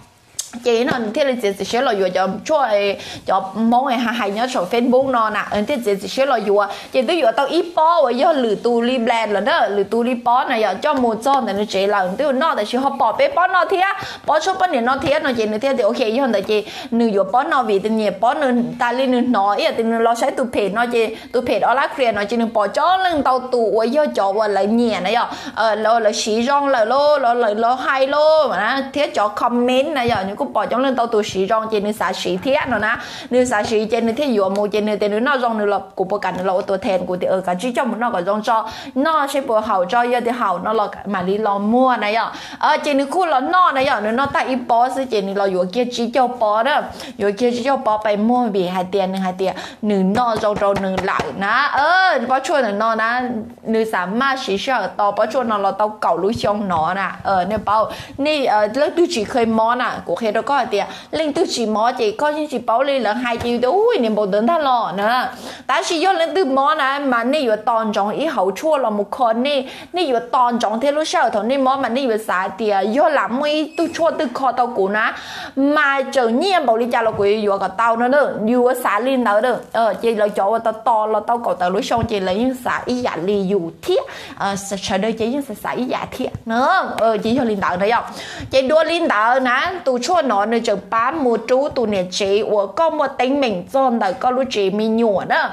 Speaker 1: chị nó thế là chị sẽ là vừa cho cho cho món này hay nhớ số Facebook nó nè thế chị sẽ là vừa chị tôi vừa tao ít bó rồi do lử tu li blend là đó lử tu li bó này giờ cho một cho này nó chị là tôi nó tại chị họ bỏ bé bó nó thế bó số bó này nó thế nó chị nó thế thì ok chứ không tại chị nữ vừa bó nó vì tình nhiều bó nữ ta lên nữ nói ý tình nó sẽ tụ phê nó chị tụ phê đó là kia nó chị đừng bỏ cho lên tàu tụ rồi do cho vào lại nhẹ này giờ ờ lo là xí rong là lo lo là lo hay lo mà thế cho comment này giờ những cũng bỏ trong lên tàu tụ xí rong trên nơi xã xí thế nó nè nơi xã xí trên nơi thế vừa mua trên nơi tên nó rong nơi là của bộ cảnh là ô thèn của thì ở cả chỉ trong nó có rong cho nó sẽ bộ hậu cho giờ thì hậu nó là mà đi lo mua này giờ ở trên nơi khu là nó này giờ nó tại ít bó sẽ trên nơi là vừa kia chỉ cho bó đó vừa kia chỉ cho bóไปmua bị hai tiền hai tiền nữ nó rong rong nữ lại nè ơ bó chua nữ nó nè nữ sắm mà xí sợ to bó chua nó là tao cầu lúa xong nó nè ờ nên baoนี่เออเรื่องตู้จีเคยมอน่ะกูเคยเราก็เดียเล่นตู้จีมอจีก็ยิ่งจีเป้าเลยหลังหายจีตัวอุ้ยเนี่ยบอกเดินท่าหล่อนะแต่ชีย้อนเล่นตู้มอนะมันนี่อยู่ตอนจงอีเขาชั่วเรามุขคนนี่นี่อยู่ตอนจงเทลูเช่าถอนนี่มอมันนี่อยู่สายเดียย้อนหลังไม่ตู้ชั่วตู้คอเตากูนะมาเจอเนี่ยบอกลิจาเรากูอยู่กับเตาเนอะเด้ออยู่สายลินเตาเด้อเออจีเราจ่อว่าเตาตอเราเตาเก่าเตาลุช่องจีเลยยิ่งสายอีหยาลีอยู่เที่ยเออเฉยๆจียิ่งสายอีหยาเที่ยเนอะเออจีย้อนลินเตาได้ยังchị đua linh đạo nè tụ chua nó nơi chợ bán mua chú tụ nè chị của con một tính mình chọn đời con lúc chị mi nhủa đó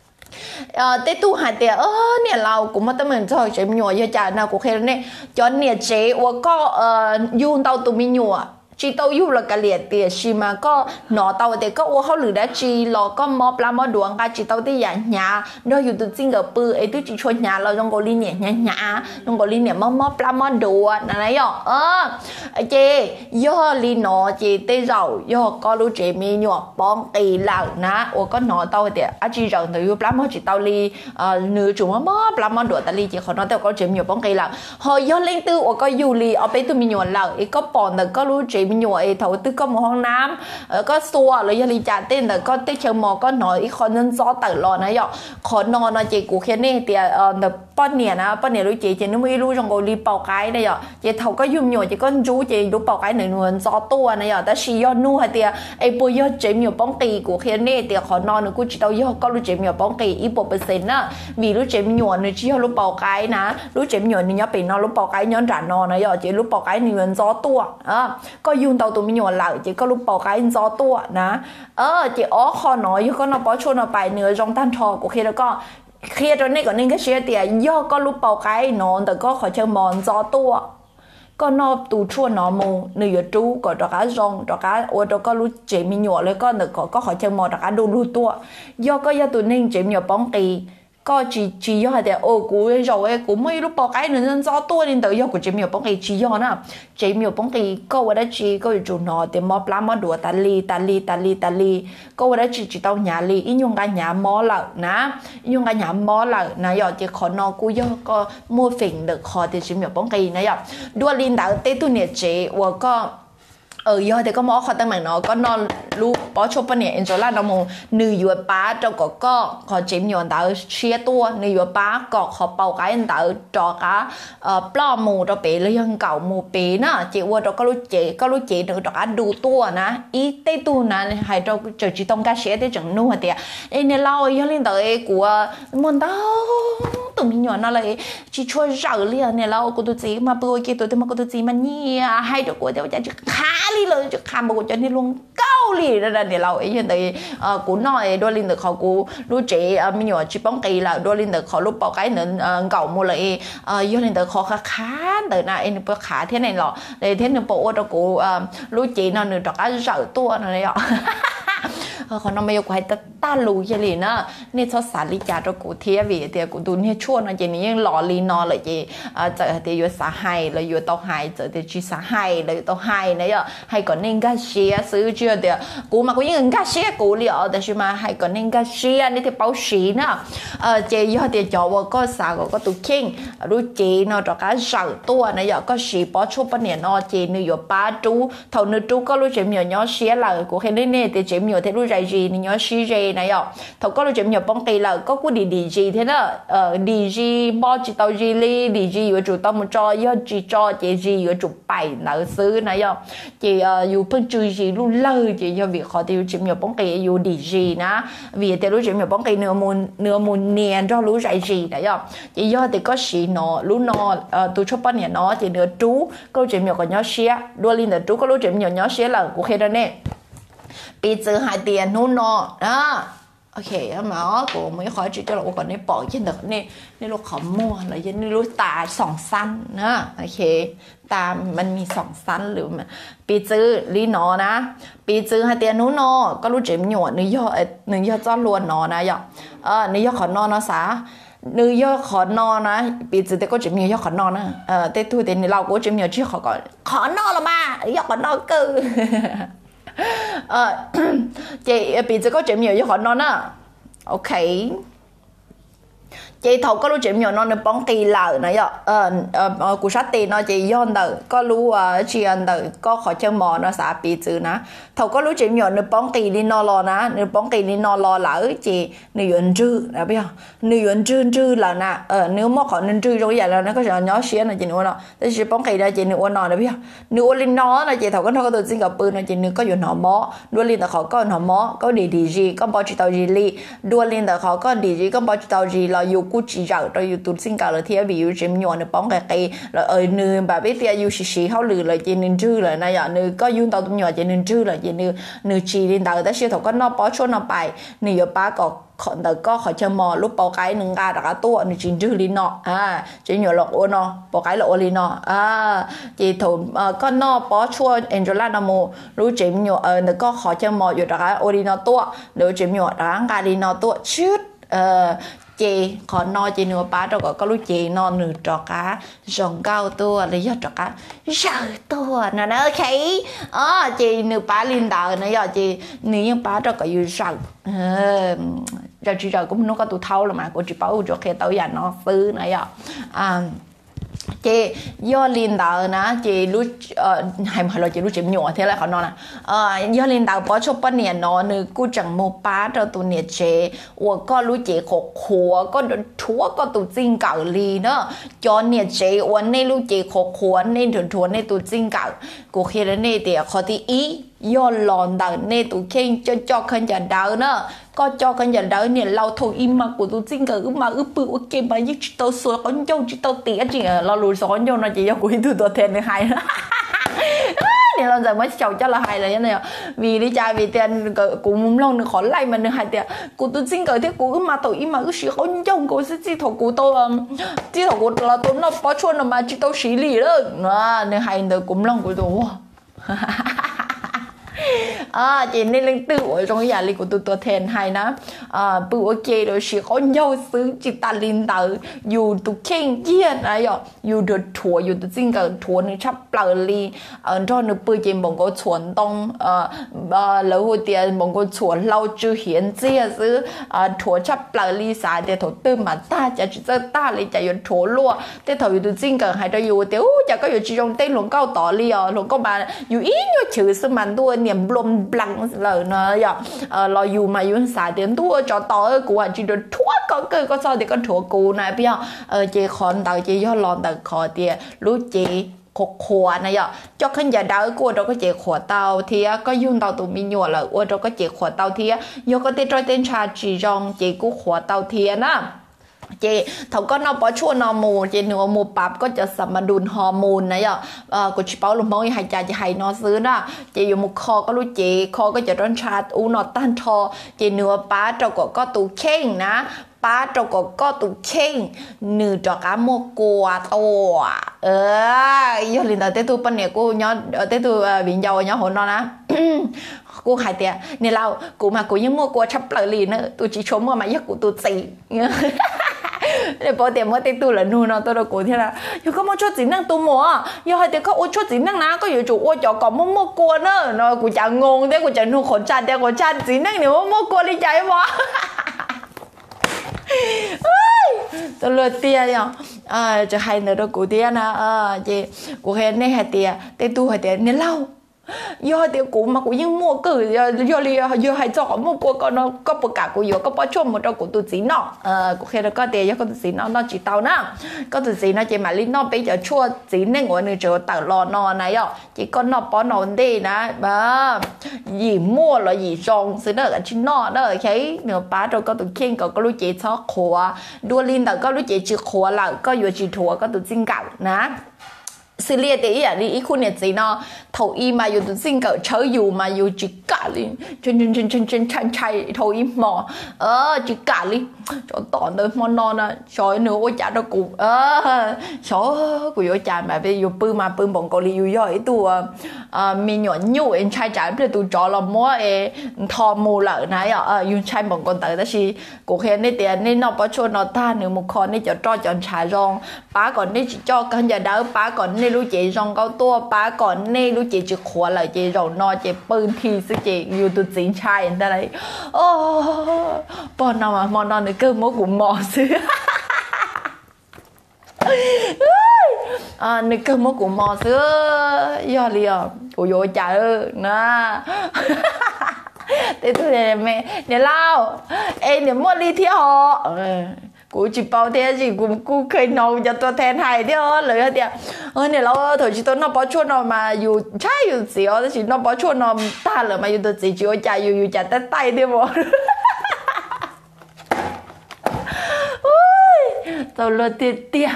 Speaker 1: ờ tết tu hạt tiền ơ nè lao cũng mất tâm mình cho chị nhủa giờ chả nào cũng khen nè cho nè chị của con ờ yun tao tụ mi nhủa chỉ tao yêu là cái liệt tiền chỉ mà có nó tao thì có ô họ lử đã chỉ lo có mò la mò đuông cái chỉ tao thì nhà nhà đó yêu từ chính cái bự ấy tôi chỉ cho nhà là trong cái liên nhẹ nhà nhà trong cái liên nhẹ mò mò la mò đuông này rồi ơ chị do liên nó chị tây giàu do có lúc chị mi nhỏ bong tì lợn ná ô có nó tao thì à chỉ rồi từ yêu la mò chỉ tao li nửa chục mò mò la mò đuông tao li chỉ còn nó tao có chị nhỏ bong tì lợn hồi do lên tư ô có yêu li ở bên tôi mi nhỏ lợn ấy có bòn được có lúc chị mình nhồi thầu tư có mộtห้องน้ำก็ซัวเลยยังรีจ่าเต้นแต่ก็เต้เชิงมอก็หน่อยอีกคนนั้นซ้อตลอดนะยอขอนอนนะเจกูแค่นี้เตียเออแต่ป้อนเนี่ยนะป้อนเนี่ยรู้เจเจนึกไม่รู้จงโกลีเป่าไก่นะยอเจเท่าก็ยุ่มหน่อยเจก็รู้เจรู้เป่าไก่หนึ่งหน่วยซ้อตัวนะยอแต่ชียอดนู่นเตียไอ้ปุยยอดเจมีอยู่ป้องตีกูแค่นี้เตียขอนอนนึกกูจิตเอายอดก็รู้เจมีอยู่ป้องตีอีกเปอร์เซ็นต์นะมีรู้เจมีหน่วยนึกชียอดรู้เป่าไก่นะรู้เจมีหน่วยนึกย้อนไปนอนรู้เป่าไก่ย้อนจ่านอนนะยอเจรู้เป่าไก่หนึ่งหน่วยซ้อตัวอ่ะก็ยุ่งเตาตัวมีหน่วยหลังchị có lúc bỏ cái gió tua nè ờ chị ó kho nói chứ có nó bỏ chôn nó bài nửa trong tan thò của khi đó có khi đó này có nên cái xe tiền do có lúc bỏ cái nó tự có khỏi chơi mòn gió tua có nó tù chua nó mù nửa chú có cho cá rong cho cá ô cho có lúc chị mi nhọ lấy con được có có khỏi chơi mòn cho cá đu đu tua do có do tụi nên chị nhọ bóng kỳ có chỉ chỉ do thì ô cú rồi cú mấy lúc bỏ cái nên gió tua nên tự do của chị miêu bóng kỳ chỉ do nè chị miêu bóng kỳ có ở đây chỉ có chủ nó thì mò plá mò đùa ta li ta li ta li ta li có ở đây chỉ chỉ tao nhà li in dùng cái nhà mò lợn nè in dùng cái nhà mò lợn nè giờ chỉ khó nó cú do có mua phình được khó thì chị miêu bóng kỳ nè giờ đua linh đạo tết tu nhiệt chị và có ờ giờ thì có mỏ khó tăng mạnh nó có non lu bỏ chụp bên này anh cho là nó mù nữ vừa bá cho có có họ chém nhọn tạo chia tua nữ vừa bá có họ bầu cái anh tạo cho cá plo mù cho bé lấy hơn cậu mù bé nè chị qua cho có lúc chị có lúc chị được cho cá đủ tua nè ý tây tu nè hay cho cho chị tông cá xé tới chẳng nu hả tiệt em này lâu giờ lên tới của muốn tao tụi mình nhọn nó lại chỉ cho rau liền này lâu của tụi chị mà bữa kia tụi tôi mà của tụi chị mà nhia hay được của tụi chị khá liเลยจะคำบอกจะนี่ลงเก้าลีนั่นเดี๋ยวเราไอ้ยันแต่กูน้อยด้วยลินเด็กเขากูรู้เจมีหยอดจีบป้องกีแล้วด้วยลินเด็กเขาลูกเป่าไก่หนึ่งเก่าหมดเลยยันลินเด็กเขาขาขาแต่น่ะไอ้หนึ่งเปขาเท่าไหร่หรอเลยเท่าหนึ่งปวดตัวกูรู้เจนั่นหนึ่งดอกก็เสาตัวนั่นเลยอ่ะเขาน้องไม่ยกให้ตาตาลูเฉลี่ยนะเนี่ยชอบสาลิจาตัวกูเทียบีเดียกูดูเนี่ยชั่วนะเจนี่ยังหล่อลีนอเลยเจเจอเดียอยู่สาไฮเลยอยู่เตาไฮเจอเดียจีสาไฮเลยเตาไฮเนี่ยhay còn nên cái xe sử chưa được cú mà có những cái xe cũ liệuแต่ใช่ไหม hay còn nên cái xeนี่ที่เป้าสีนะเออเจยอดเดียจอว่าก็สาวก็ตุคิงรู้เจเนาะจากการสั่งตัวนะยอก็สีป้อชุบปะเนี่ยเนาะเจนี่อยู่ป้าจูเท่านึจูก็รู้เจมีอยู่เนาะเสียหลังกูแค่นี้เนี่ยแต่เจมีอยู่ที่รู้ใจ rải gì này nhớ xí rề này ạ thầu có lúc chém nhiều bông kỳ là có cú đi đi gì thế đó ờ đi gì bao chỉ tàu gì li đi gì ở chủ tàu một cho do chỉ cho chỉ gì ở chủ bảy nợ xứ này ạ chỉ ờ yêu phân chui gì luôn lơ chỉ do việc họ tiêu chém nhiều bông kỳ yêu đi gì ná vì thế lúc chém nhiều bông kỳ nửa mùn nửa mùn nền cho lúc rải gì này ạ chỉ do thì có xí nó lúc nó ờ tôi cho bao nhiêu nó chỉ nửa trú có lúc chém nhiều còn nhớ xía đua lên nửa trú có lúc chém nhiều nhớ xía là của khi đó nè bây giờ hai tiền nôn nọ đó ok mà ó của mấy khỏi chỉ cho là còn nên bỏ trên được nên nên lúc khó mua là nên lúc tà sòng xanh nữa ok tà mìnhมีสองสั้นหรือมันbây giờ lý nóนะbây giờ hai tiền nôn nọ có lúc chém nhọ nữ do nữ do cho luôn nóนะvậy ờ nữ do khó nó nó xả nữ do khó noนะbây giờแต่ก็chém nhiều do khó noนะờแต่thôi thìเราcũng chém nhiều chứ khó còn khó no là mà do khó no cơ ờ chị bị chỉ có chém nhiều với họ nó nè ok chị thầu có lúc chém nhiều nó nên bóng kỳ lợ này ạ ờ ờ cụ sát tiền nó chị yon đời có lúc chị ăn đời có khỏi chân mò nó xả bị chữ ná thầu có lúc chém nhiều nên bóng kỳ đi nó lo ná nên bóng kỳ đi nó lo lỡ chị nếu yuan chư là biết không nếu yuan chư chư là nè ờ nếu mà khỏi nên chư trong cái là nó có sẽ nhỏ xía là chị nữa nó thế chị bóng kỳ là chị nữa nó là biết không nếu lên nó là chị thầu có nó có từ xin gặp bự là chị nữa có yuan họ mó đua lên là khỏi có họ mó có đi đi gì có bao chỉ tàu gì li đua lên là khỏi có đi gì có bao chỉ tàu gì là yêu cú chỉ rõ rồi yêu tụt sinh cả là thế ví dụ chém nhọn được bóng cái cây là ở nơi bà biết thế yêu xì xì hao lử là chỉ nên chư là này ạ nơi có yêu tàu tụi nhỏ chỉ nên chư là chỉ nơi nơi chỉ lên tàu ta siêu thầu có nó bó chôn nó bài nơi ở ba có khỏi tàu có khỏi chân mò lúc bao cái nâng ga đã tua nơi chỉ chư lên nọ à chỉ nhỏ lọc ô nọ bao cái lọc ô lên nọ à chỉ thầu có nó bó chua Angela nó mù lúc chém nhọn ở nơi có khỏi chân mò rồi đã ô lên nọ tua nếu chém nhọn đã ga lên nọ tua chút ờ chị khó no chị nửa bá rồi có lúc chị no nửa trò cá rồng cao tua lấy do trò cá sợ tua nè nó thấy ờ chị nửa bá lên đầu này giờ chị nửa những bá rồi có yêu sợ rồi chị rồi cũng nó có tụ thâu là mà của chị bảo cho khi tao giờ nó phứ này giờ à chị do liên đạo na chị lúc hay mà là chị lúc chém nhỏ thế là họ nói là do liên đạo bỏ cho bao nhiêu nó nữa cứ chẳng mua bá cho tụi nhiệt chế, và có lúc chị khó khó có được chúa có tụi chính cạo lì nữa cho nhiệt chế, và nên lúc chị khó khó nên thường thường nên tụi chính cạo, cuộc khi đó nên thì họ thì ý do lòn đạo nên tụi khen cho cho khen trả đạo nữa. Có cho cái nhà đó nè lau thôi im mà của tôi xin cái mà ướp bự ok mà như tao sửa con dâu chỉ tao tía chỉ lo lùi xóa con dâu nó chỉ cho của tôi tôi thèn này hay nè lần rồi mới chầu cho là hay là thế này vì đi cha vì tiền cũng muốn lâu nữa khó lại mà nữa hay tiền của tôi xin cái thế của mà tôi im mà ướp sửa con dâu của sẽ chỉ thầu của tôi chỉ thầu của là tôi nó bỏ chuồn mà chỉ tao xử lý đó nè hay nữa cũng lâu của tôi à chị nên lên tự ở trong cái nhà lịch của tôi tôi thèn hay nó à bự ok rồi chỉ có nhau xứ chỉ ta lên tờ dù tôi khen chiên này rồi dù được thua dù tôi xin cái thua nó chấp lờ li ở cho nó bự chị một cái chuẩn đông à lâu hồi tiền một cái chuẩn lâu chưa hiện chia xứ à thua chấp lờ li xài để thua tư mà ta chỉ chỉ ta lấy chỉ dùng thua luôn thế thời tôi xin cái hay cho dù tiểu chỉ có dù chỉ trong tên luận câu tỏ li à luận câu mà dù ít như chữ sự mà tôi niệm blom blanc lời nó giờ lo dù mà dù xài tiền thua cho tỏ của anh chỉ được thua có cái có sao thì con thua cũ này bây giờ ờ chị còn đầu chị do lon đầu khó tiền lúc chị khổ khổ này giờ cho khán giả đỡ của đó có chị khổ tàu thì có dùng tàu tụi mình nhọ là ở đó có chị khổ tàu thì do có tên trôi tên trà chỉ rong chị cũng khổ tàu thì na chị thầu có nó bỏ chua nó mù chị nửa mù bắp cóจะสมดุลฮอร์โมนนะอ่ะเอ่อกูชิเป้าลงมองให้ใจจะให้นอซื้อนะchịอยู่มุกคอก็รู้จีคอก็จะร้อนชาอูนอต้านทอchị nửaป้าเจ้าก็ก็ตูเข่งนะป้าเจ้าก็ก็ตูเข่งหนึ่งจอกาโมกัวตัวเออยอลินแต่เตตูปันเนี่ยกูย้อนเตตูวิญญาณย้อนหัวนอนนะกูหายเตี้ยเนี่ยเรากูมากูยังมัวกูชับเลยลีนะตูจีชมว่ามายักกูตูสีđể bỏ tiền mới tiền tu là nu nó tôi đâu cố thế là yêu có một chút gì năng tu mùa yêu hai tiền có một chút gì năng ná có yêu chủ ô cho có một một cô nữa nó cũng chẳng ngon thế cũng chẳng nu khốn chăn thế khốn chăn gì năng nếu một một cô đi chạy mà tôi lừa tiền nhở à cho hai nữa đâu cố tiền à à chị cố hết này hai tiền tiền tu hai tiền nên lâu do điều cũ mà cũng những mua cử do li do hay cho mua của con nó có một cả của yo có bao chôm một trong của tụi gì nó ờ của khi nó có tiền có tụi gì nó nó chỉ tao nè có tụi gì nó chỉ mà li nó bây giờ chua gì nên ngồi nơi chỗ tao lo nó này ạ chỉ con nó bỏ nó đi nè mà gì mua là gì rong xí đó là chỉ nó đó thấy nửa bá rồi có tụi khen có có lúc chị cho khóa đua linh là có lúc chị chịu khóa là có vừa chỉ thua có tụi xin gạo nè xử lý thì à đi khu này gì nó thầu y màอยู่ตัวสิ่งเกิดเชยอยู่มาอยู่จิกะลิจนจนจนจนจนชันชัยthầu y mòเออจิกะลิcho tỏ nơi món non à trời nữa ôi chả đâu cụ ơ số của yo chả mà bây giờ pư mà pư bông cầu li yo yo tu à mình nhỏ nhủ em trai chả bây tu cho là mua e thò mù lợn này à ờ yun trai bông con tới đó chi của khen này tiền nên nó bao cho nó ta nữa một con này cho cho chọn trà rong bá còn này cho con giờ đỡ bá còn này lúc chị rong cao tua bá còn này lúc chị chỉ khóa lại chị rong no chị pư thì sự chị yêu tu chính trai người ta đấy ô bọn nào mà món non cơ mốt cũng mò xứ à nè cơ mốt cũng mò xứ do liền của vô trời nè thế tôi này mẹ để lao em để mua đi theo họ cô chỉ bao thế gì cũng côเคย nấu cho tôi thèn hay thế đó lời hết tiệt ơ này lâu thôi chỉ tôi nó bỏ chuột nó màอยู่ใช่อยู่สิอ๋อchỉ nó bỏ chuột nó ta là màอยู่ตัวchỉ chịu chạyอยู่อยู่chạy tới tay thế mà tao lo tiệt tiệt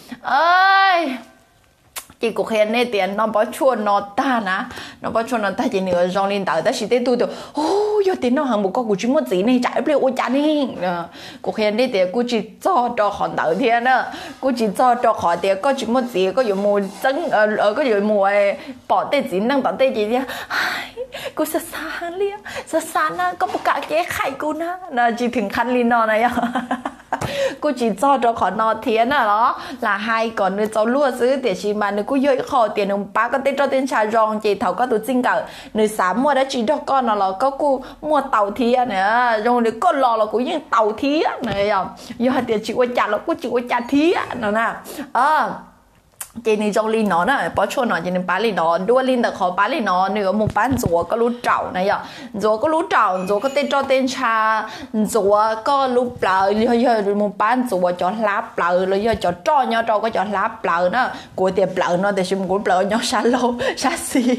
Speaker 1: ơi chị cũng khen này tiền nó bỏ chuột nó ta nè nó bỏ chuột nó ta chỉ nửa rong lên tới ta chỉ tới tôi tôi ô giờ tiền nó hàng một con của chúng một gì này chạy bây giờ chả đi cũng khen này tiền cô chỉ cho cho họ tới thiên nữa cô chỉ cho cho họ tiền có chúng một gì có dùng mùa trứng ở có dùng mùa bỏ tay gì năng bỏ tay gì đi cô sợ xa liền sợ xa na có một cả cái khay cô na là chỉ thỉnh khăn lên nó này à cô chỉ cho cho họ nó thiên à đó là hai còn nữa cháu lúa xứ tiền chỉ mà nữa cô yêu họ tiền ông bác có tên cho tên trà rong chị thầu có tụi xin cả nữa sáng mua đã chỉ cho con nó là có cô mua tàu thiên nữa rồi nữa con lò là cũng như tàu thiên này à giờ tiền chỉ có trả là cô chỉ có trả thiên nữa nè à chị này trong linh nó nè bỏ chuột nó chị này bán linh nó đua linh được họ bán linh nó nữa một bán rùa có lú trầu này à rùa có lú trầu rùa có tên cho tên trà rùa có lú bờ rồi một bán rùa cho lá bờ rồi giờ cho cho nhau cho có cho lá bờ nữa của tiền bờ nó thì chúng cũng bờ nhau xa lâu xa xí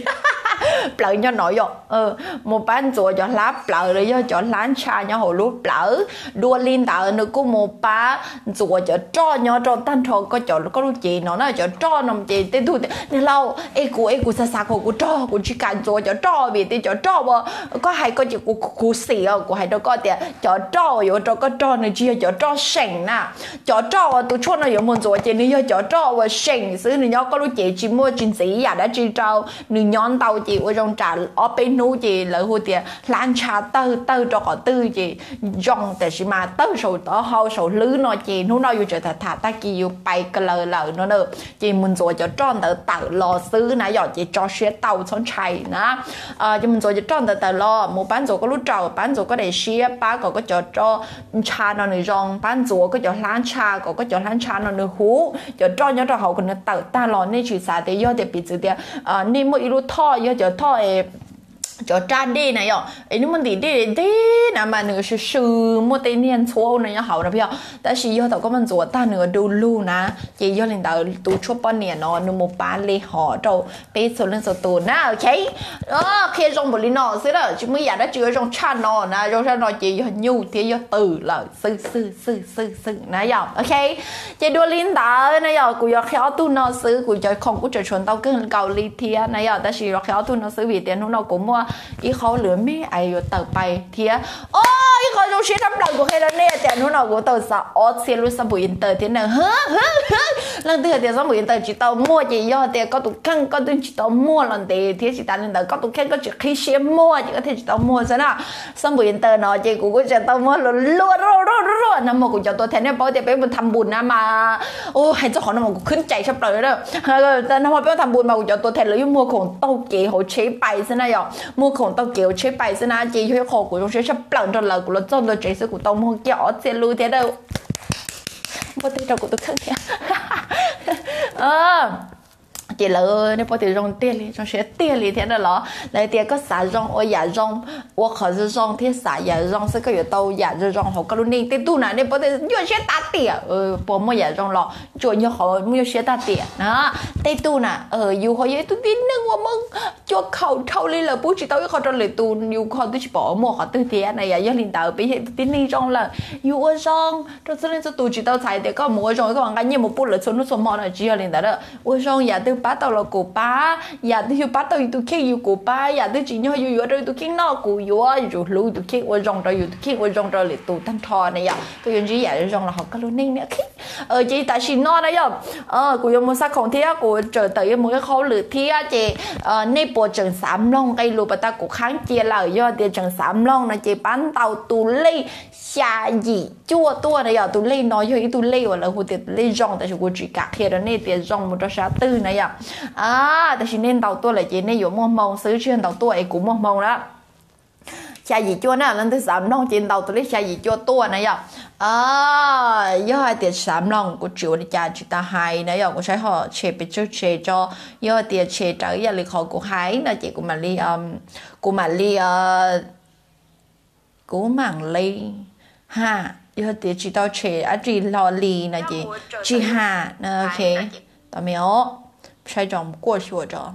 Speaker 1: bờ nhau nổi rồi ờ một bán rùa cho lá bờ rồi giờ cho lá trà nhau hồ lú bờ đua linh tờ nữa có một bán rùa cho cho nhau cho tan thọ có cho có lú chị nó nó cho cho nằm chị tên thu nên lâu ấy cô ấy cô sa sa cô cô cho cô chỉ cần cho cho cho vì tên cho cho mà có hay có chị cô cô xì à cô hay đâu có tiền cho cho rồi cho có cho này chia cho cho sành nè cho cho tôi cho nó dùng một chỗ chị này cho cho và sành xứ này nhớ có lúc chị chỉ mua chính sĩ giả đã chỉ trao nửa nhón tàu chị ở trong trà ở bên núi chị lợi hồ tiền lan trà tơ tơ cho họ tư chị dòngแต่chỉ mà tơ sầu tơ hao sầu lứ nó chị nó nóiอยู่จะถาตะกี้อยู่ไปกันเลยเลยเนอะchị mình rồi cho tròn tới tàu lò xứ nãy giờ chị cho xe tàu xong chạy nè à chị mình rồi cho tròn tới tàu lò một bán rồi có lúc trầu bán rồi có để xe bán còn có cho cho trà nó nửa rong bán rồi có cho lán trà còn có cho lán trà nó nửa hú cho tròn nhớ cho hậu còn nó tàu ta lò nên chỉ xả thì do để bị gì đấy à nên mỗi lúc thọ do cho thọ cho cha đi này ạ, ấy nếu mình đi đi đi nè mà nửa sự sự mua tên niên số này hậu là bây giờ, tại vì do tao có mình rồi ta nửa đủ luôn nè, chỉ do lên tao tụ chốt bao nhiêu nó nửa một bán lê họ đâu, bây giờ lên số tụ nè, ok, ờ khi trong một linh nó xí đó, chúng mới giải đã chữa trong cha nó nè, trong cha nó chỉ do nhu thì do từ là sư sư sư sư sư nè ạ, ok, chỉ đua linh tao nè ạ, cũng do khéo tu nó sư, cũng cho không có trở chuẩn tao cứ cầu ly thiên nè ạ, tại vì do khéo tu nó sư vì tiền nó cũng muaอีเขาเหลือไม่ไอ้อยู่ต่อไปเทียโอ้อีเขาจะใช้ทำหลังกูให้แล้วเนี่ยแต่นู้นเรากูต่อสะออสเซียรู้สมุยอินเตอร์ที่นั่นเฮ้อเฮ้อเฮ้อหลังเดือดเดียวสมุยอินเตอร์จีต่อมั่วจีย่อเดียวก็ตุกขั้งก็ตุกจีต่อมั่วหลังเดียวที่จีตาลินเตอร์ก็ตุกขั้งก็จีขี้เชี่ยมั่วจีก็ที่จีต่อมั่วซะนะสมุยอินเตอร์เนาะจีกูก็จะต่อมั่วรัวรัวรัวรัวรัวน้ำมันกูจะตัวแทนเนี่ยเพราะเดี๋ยวไปมันทำบุญนะมาโอ้ให้เจ้าของน้ำมันกูขึ้นใจชับเลยเด้อแต่น้ำมันไปทำบุญมากูจะตัวแทนเลยยุ่งมั่วของเต้าเก๋เขาใช้ไปซะนะย่อมั่วของเต้าเก๋chế bài xin anh chị cho khổ của chúng sẽ sắp lợn cho lời của nó trong rồi chế sự của tao mua kẹo xe lui thế đâu có thể đâu của tôi khắc nha ờ chỉ là nếu có thể dùng tiền thì trong sẽ tiền thì thế đó là lấy tiền có xả dùng ở nhà dùng ở khó dùng thì xả nhà dùng sẽ có nhiều tàu nhà dùng họ có luôn nên tiền tu này nếu có thể nhiều sẽ ta tiền ờ bỏ mua nhà dùng là chỗ nhiều họ nhiều sẽ ta tiền đó tiền tu nè ờ yêu họ vậy tu tiền nâng mà mong cho khẩu thâu lên là bố chỉ tao họ cho lấy tu yêu họ tu chỉ bỏ mua họ tu tiền này giờ linh đạo bây giờ tiền này dùng là yêu ở dùng cho nên cho tu chỉ tao xài thì có mua dùng các bạn cái như một bút là số nó số mỏ là chỉ là linh đạo đó ở dùng nhà tu bắt đầu là cổ ba, nhà tôi yêu bắt đầu yêu tôi kia yêu cổ ba, nhà tôi chỉ nhớ yêu yêu rồi tôi kia nó cổ yêu á, rồi lưu tôi kia ở trong rồi yêu tôi kia ở trong rồi để tôi thanh thọ này vậy, tôi dùng chỉ nhà ở trong là học cái luôn nên nữa kia, ờ chị tại xin nó đấy không, ờ cổ dùng một sắc không thế, cổ trở tới một cái khâu lửa thế chị, ờ nên bộ trường sám long cái lụa bắt ta cổ kháng chia lại do tiền trường sám long là chị bán tàu tù ly xà gì chua tua này giờ tù ly nói cho ý tù ly hoặc là hồ tiền ly rong tại chỗ chỉ cả kia đó nên tiền rong một trăm sáu tư này vậy à tại vì nên tàu tua là chỉ nên dùng mông mông xứ chuyên tàu tua ấy cũng mông mông đó xà gì chua nè lần thứ sám long trên tàu tù ly xà gì chua tua này vậy à do hai tiền sám long của triệu đi trả chúng ta hai này giờ của sai họ chế bị chút chế cho do tiền chế trở ra lịch họ của hai là chị của mà ly um của mà ly của mảng ly ha giờ thì chỉ tao chế à chỉ lò lì là gì chỉ hà ok tao mới ó sai chồng qua chùa cho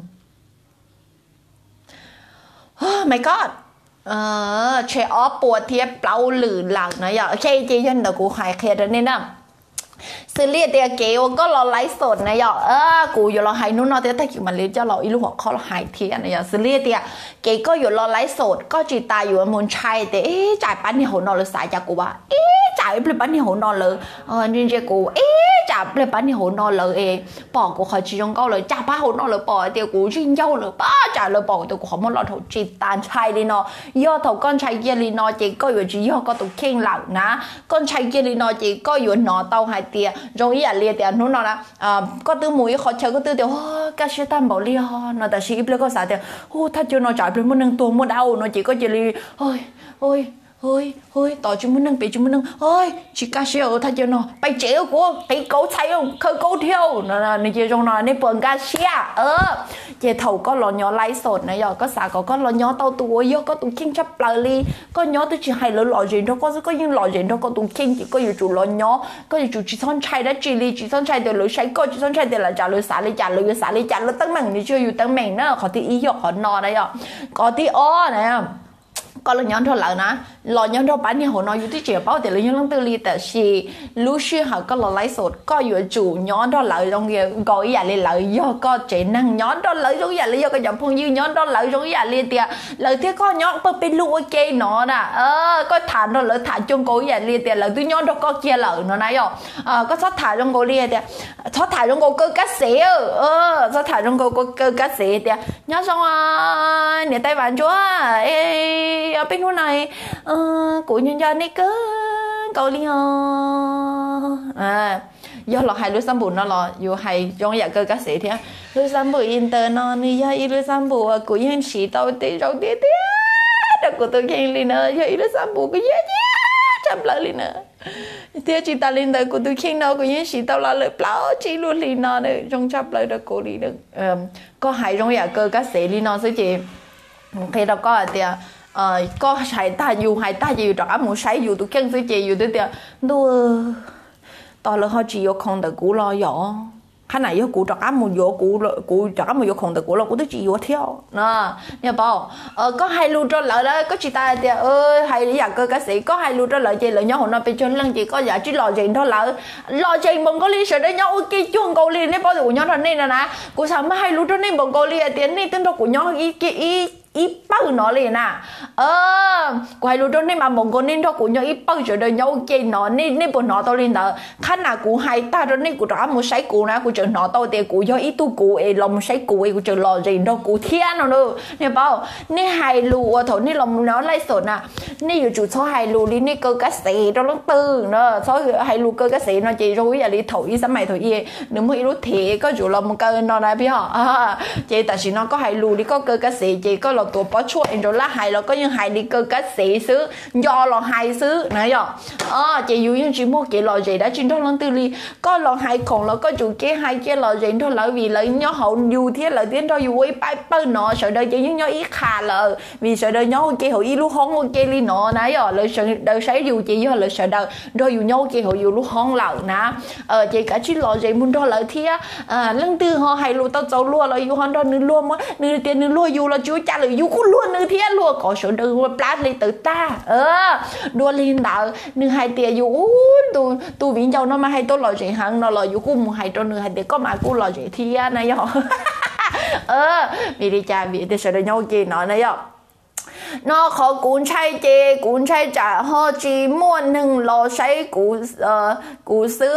Speaker 1: oh my god ờ chế ó bùa thiếp bao lử lạc này giờ ok chị dân là của hải khét nên nè xử lý thì cáiก็รอไลฟ์สดนะยอเออกูอยู่รอให้นู้นเนาะแต่ถ้าคิดมันเลยจะรออีลูกหัวเขารอหายเทียนนะยอxử lý thì cáiก็อยู่รอไลฟ์สดก็จีตายอยู่มุนชัยแต่เอ๊ะจ่ายปันนี่หัวนอนเลยสายจากกูว่าเอ๊ะจ่ายไปปันนี่หัวนอนเลยเออจริงๆกูเอ๊ะจ่ายไปปันนี่หัวนอนเลยเองปอกกูขอจีจงเก้าเลยจ่ายป้าหัวนอนเลยปอกเดี๋ยวกูจิ้งเย้าเลยป้าจ่ายเลยปอกเดี๋ยวกูขอมันรอถูกจีตานชัยเลยเนาะยอถูกก้อนชัยเยลีเนาะจีก็อยู่จียอก็ถูกเข่งหลังนะก้อนชัยเยลีเนาะจีก็อยู่หนอเตาหายเตียrồi ý là liệt tiền nó là có tư mũi khó chơi có tư tiền cái sự tam bảo liệt nó tại sĩ biết có sao tiền ô thật chưa nó chạy bên muốn nâng tuồng muốn đau nó chỉ có chỉ li ôi ôi ôi ôi tao chúng muốn nâng bị chúng muốn nâng ôi chỉ cá siêu thật chưa nó bay chéo của cái cấu thay không khơi cấu theo nó là này chỉ trong nó này bận cá siêu ờ chỉ thầu có lò nhỏ lái sột này giờ có sao có có lò nhỏ tao tụi vô có tụi kinh chấp lời li có nhỏ tôi chỉ hay lỡ lò gì đó có có những lò gì đó có tụi kinh chỉ có nhiều chủ lò nhỏ có nhiều chủ chỉ son chay đó chỉ li chỉ son chay để lỡ say có chỉ son chay để là trả lỡ xả li trả lỡ xả li trả lỡ tăng mạnh thì chưaอยู่tăng mạnh nữa có thì ý hiệu họ nọ đấy giờ có thì ó này có là nhóm thôi lại nè lò nhóm thôi bán nhà họ nói như thế bao tiền là nhóm lăng tư li tại vì lúc xưa họ có lò lái sốt cóอยู่chủ nhóm đó lại trong kia gọi ý lại lại do có chế năng nhóm đó lại trong ý do có nhóm phong dư nhóm đó lại trong ý lại tiền lại thế có nhóm bơ bên lu ok nó nè ơ có thả nó lại thả trong cổ ý lại tiền lại tôi nhóm đó có kia lại nó này rồi có sót thả trong cổ li tiền sót thả trong cổ cơ cá sể ơ sót thả trong cổ cơ cá sể tiền nhóm xong à nè tay bạn chúa ê ở bênนู้นnày của nhân dân này cứ cầu liên à do là hai đứa xăm bùn nó là dù hai trong nhà cơ cá sĩ thế đứa xăm bùn inter nó như vậy đứa xăm bùn của nhân sĩ tao tí rồi tí tí đặc của tôi khen lên nữa vậy đứa xăm bùn cái gì chăm lại lên nữa thế chị ta lên tới của tôi khen nó của nhân sĩ tao là lời báo chỉ luôn lên nó này trong chắp lại được cô đi được có hai trong nhà cơ cá sĩ lên nó sẽ chị khi đâu có thì ờ có sai ta dù hay ta dù trả một sai dù tụi khen sẽ chị dù tụi tiền đua tao là họ chỉ có không được cũ lo rõ cái này có cũ trả một vô cũ cũ trả một vô không được cũ lo cũ tôi chỉ vô theo nè nhà bảo ờ có hai lưu cho lợi đó có chị ta thì ơi hay lý cơ cá sĩ có hai lưu cho lợi chị lợi nhau hồi nó bị chân lăng chị có giả chỉ lò gì thôi lợi lò gì bằng có lý sợ đấy nhau ok chuông cầu liền đấy bao giờ của nhau thành nên là nè của sao mà hai lưu cho nên bằng cầu liền tiền nên tên đó của nhau ý ý ít bao nó liền à ờ quay luôn đó nên mà một con nên đó cũng nhau ít bao giờ đời nhau chơi nó nên nên bọn nó tao lên đó khán nào cũng hay ta đó nên cũng trả một sấy cụ na cũng chờ nó tao tiền cũng do ít tu cụ ấy lòng sấy cụ ấy cũng chờ lò gì đâu cũng thiên nó nữa nên bao nên hay lù thổi nên lòng nó lấy sốt à nênอยู่จุดsố hay lù đi nên cơ cá sể đó nó tư nữa số hay lù cơ cá sể nó chỉ rồi là đi thổi sắm mày thổi gì nếu mà lúc thế có chủ lòng một cơ nó này biết họ chỉ tại vì nó có hay lù đi có cơ cá sể chỉ có là tụi bó chua anh rồi là hay là có những hay đi cơ cách sĩ xứ do là hay xứ nãy giờ ờ chị dụ như chị mua cái lò gì đã trên đó lần tư li có lò hay còn là có chủ cái hay cái lò gì thôi là vì lấy nhớ hậu dù thế là tiến đó dù ấy bay bay nó sợ đời chỉ những nhớ ít khà là vì sợ đời nhớ cái hậu ít lúc hông ok li nó nãy giờ lời sợ đời sáng dù chị do lời sợ đời rồi dù nhớ cái hậu dù lúc hông lợn nè ờ chị cả chỉ lò gì muốn đó lợi thế à lần tư họ hay luôn tao cháu luôn là dù họ đó nữa luôn á nữa tiền nữa luôn dù là chúa cha là dù cũng luôn nữa thế luôn có số đời qua plát lên từ ta ờ đua lên đạo nữa hai tiền dù tu tu viện châu nó mà hay tôi lò gì hẳn nó lò dù cũng hay cho nữa hai tiền có mà cũng lò gì thì này giờ ờ vì đi cha vì thì sợ đời nhau gì nói này giờ nó khó cuốn chay chê cuốn chay trả họ chỉ muốn hưng lo say cú cú sữa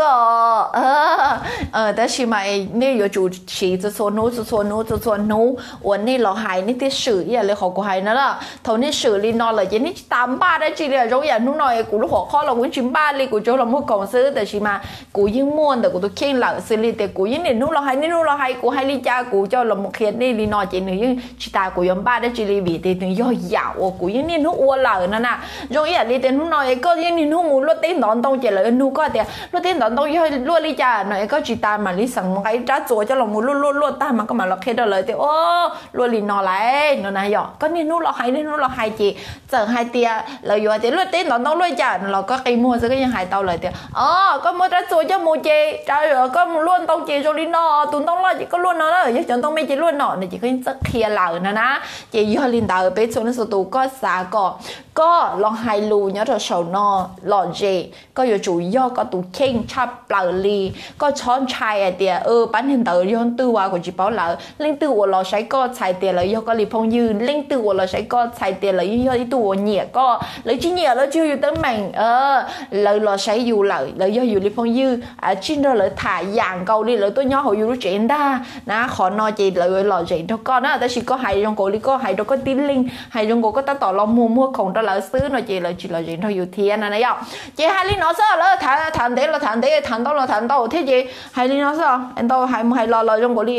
Speaker 1: ờ ờ但是嘛你有主持就说努就说努就说努我那老海那啲事也เลยเขาก็ให้นั่นล่ะเท่านี้สื่อลีนอนเลยยันนี่ตามบ้านได้จีเลยรู้อย่างนู้นหน่อยกูรู้หัวข้อเรากูชิมบ้านเลยกูจะเราไม่ก่อนซื้อแต่ชิมากูยิ่งม่วนแต่กูต้องเข่งหลังซื้อเลยแต่กูยิ่งเนี่ยนู้นเราให้นี่นู้นเราให้กูให้ลีจ้ากูจะเราไม่เขียนนี่ลีนอนจีนึงยิ่งชิตากูยอมบ้านได้จีเลยบีแต่นึงย่อยยาวกูยิ่งนี่นู้นอ้วนหลังนั่นน่ะรู้อย่างลีแต่นู้นหน่อยก็ยิ่งนี่นู้นมูรถเต้นนอนตรงจีเลยนู้นก็แต่รถเต้นนอนตรงย่อยรถลีจ้าหน่อยก็ชิตามาลีสั่งไงจ้าตัวจะเรามูรถรถรถตามันก็มาเราเขียนได้เลยแต่โอ้รถลีนอนไรนอนนายหยอกก็นี่นู้นเราให้นี่นู้นเราให้จีเจอให้เตี้ยเราอยู่แต่รถเต้นนอนตรงรถจ้าเราก็ไอ้มัวซื้อก็ยังให้เตาเลยเตี้ยอ๋อก็มัวจ้าตัวจะมูเจจ้าก็ล้วนตรงจีโจลีนอตุนต้องรอจีก็ล้วนนอแล้วยังจนต้องไม่จีล้วนนอเนี่ยจีก็ยังจะเคลียร์เหล่านะนะจีย่อลินดาวไปส่วนนั้นสุดก็สาก็ก็ลองไฮลูเนาะเธอโชว์นอหล่อเจก็อยู่จู่ย่อก็ตุเข่งชับเปล่าลีก็ช้อนชายเตี้ยเออปั้นเห็นเตอย้อนตัวของจีเป้าเหล่าเล่งตัวเราใช้ก็ใช้เตี้ยแล้วย่อก็รีพงยืนเล่งตัวเราใช้ก็ใช้เตี้ยแล้วย่อที่ตัวเหนียก็เลยจีเหนียแล้วชื่ออยู่ตั้งแม่งเออเลยเราใช้อยู่เหล่าแล้วย่ออยู่รีพงยืนอ่ะชิ้นเราเลยถ่ายอย่างเกาหลีเลยตัวย่อเขาอยู่รู้เจนได้นะขอนอจีเลยหล่อเจนทุกคนนะแต่ชีก็หายตรงโกลีก็หายตรงก็ติ้นลิงหายตรงโกก็ตั้งต่อเรามัวมัวของเราเลยซื้อหน่อยจีเลยจีเลยเจนเขาอยู่เทียนนะเนี่ยจีหายลินอสแล้วถ่ายถ่ายเด็ดเราถ่ายเด็ดถ่ายโตเราถ่ายโตที่จีหายลินอสอันโตหายหายรอเราตรงโกลี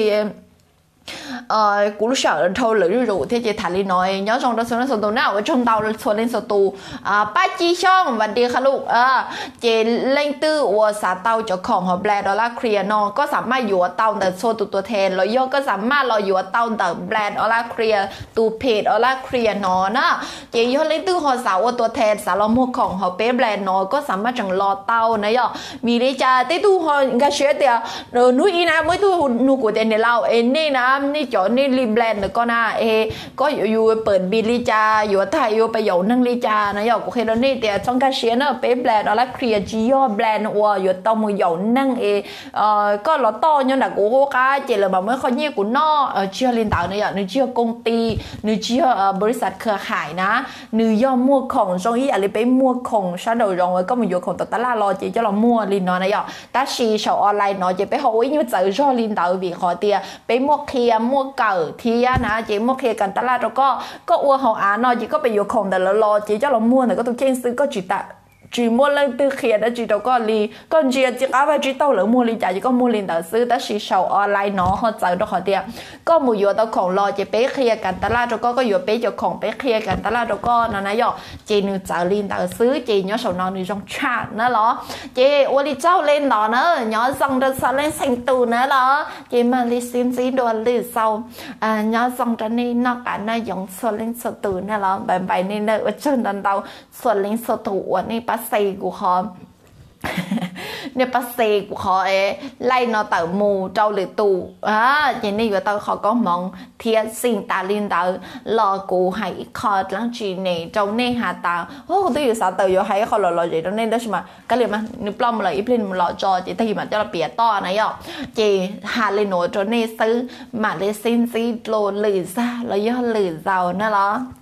Speaker 1: ờ cú lúc sợ thâu lưỡi rủ thế chị thả lên nói nhớ trong đó số nó số tù nào ở trong tàu số lên số tù à ba chi xong và đi khá lục à chị lên tư của xã tàu choของhọแบรนด์đó là clear เนาะก็สามารถอยู่เตาแต่โซตัวตัวแทนแล้วย่อก็สามารถเราอยู่เตาแต่แบรนด์ออร่าเคลียร์ตูเพจออร่าเคลียร์เนาะนะchịย่อlên tư họสาวตัวแทนสาวเราหมวกของhọเป๊ะแบรนด์เนาะก็สามารถจังรอเตานะย่อมีได้จ้าแต่ตู้họ cái chuyện thì rồi núi ýนะmớiตู้นูcủa tiền để laoเอ็นนี่นะนี่จอนี่รีแบรนด์ก็น่าเอก็อยู่เปิดบิลิจาอยู่ไทยอยู่ไปอยู่นั่งลิจานะอยู่ก็แค่ตอนนี้แต่ช่องการเชียร์เนอะเป็นแบรนด์อะไรเคลียร์จีโอแบรนด์ว่าอยู่ต้องมืออยู่นั่งเอเอ่อก็เราต่อยังดักกูก็เจริญแบบเมื่อเขาเนี่ยกูนอเออเชื่อลินต่างเนี่ยนึกเชื่อ公司นึกเชื่อบริษัทเครือข่ายนะนึกย่อมั่วของช่องอีอะไรไปมั่วของชาดาวรองไว้ก็มาอยู่ของตลาดรอจีจะเรามั่วลินเนาะนะอยู่แต่ชีชาวออนไลน์เนาะจะไปเขาวิ่งอยู่เจอชอบลินต่างวิขอเตียไปมั่วเคลียร์มั่วเก่าทีนะจีมั่วเคลียร์กันตลาดแล้วก็ก็อ้วนของอ่านเนาะจีก็ไปอยู่ของแต่ละรอจีจะเรามั่วแต่ก็ต้องเช่นซื้อก็จีตะchỉ mua lên từ khi đã chỉ đâu có li còn chỉ chỉ có phải chỉ tàu lỡ mua li trả chỉ có mua lên tàuซื้อแต่chỉ sầu online nó họ chạy đó họ tiệt có muaอยู่tàuของรอจะไปเคลียร์กันตลาดแล้วก็ก็อยู่ไปเจ้าของไปเคลียร์กันตลาดแล้วก็นั่นนะย่อจีนึงจ่ายลินตาวซื้อจีเนาะสาวนอนนึงจงชาตินะเหรอจีวันนี้เจ้าเล่นหรอเนอะเนาะสั่งจะสั่งเล่นสิงตูนะเหรอจีมาลิซินซีโดนลิเศร้าอ่าเนาะสั่งจะนี่นอกกันนะยงสั่งเล่นสตูนะเหรอแบบไปนี่เนอะว่าเชิญดันเตาสั่งเล่นสตูวันนี้ปัสใส่กูขอเนี่ยปัสเซกูขอเอไล่นอเต่ามูเจ้าหรือตูอ่าอย่างนี้อยู่เต่าเขาก็มองเทียสิ่งตาลินเต่ารอกูให้คอหลังจีเนี่ยเจ้าเนี่ยหาตาโอ้ตัวอยู่สาวเต่าอยู่ให้เขาหล่อหล่อจีตรงนี้ได้ใช่ไหมก็เลยมานึกปล้อมเลยอีพลินมันหล่อจอจีที่มันจะเราเปียต้อนะย่อจีหาเลยหนูตรงนี้ซื้อมาเลยซินซีโลหรือซาแล้วย่อหรือเจ้านั่นเหรอ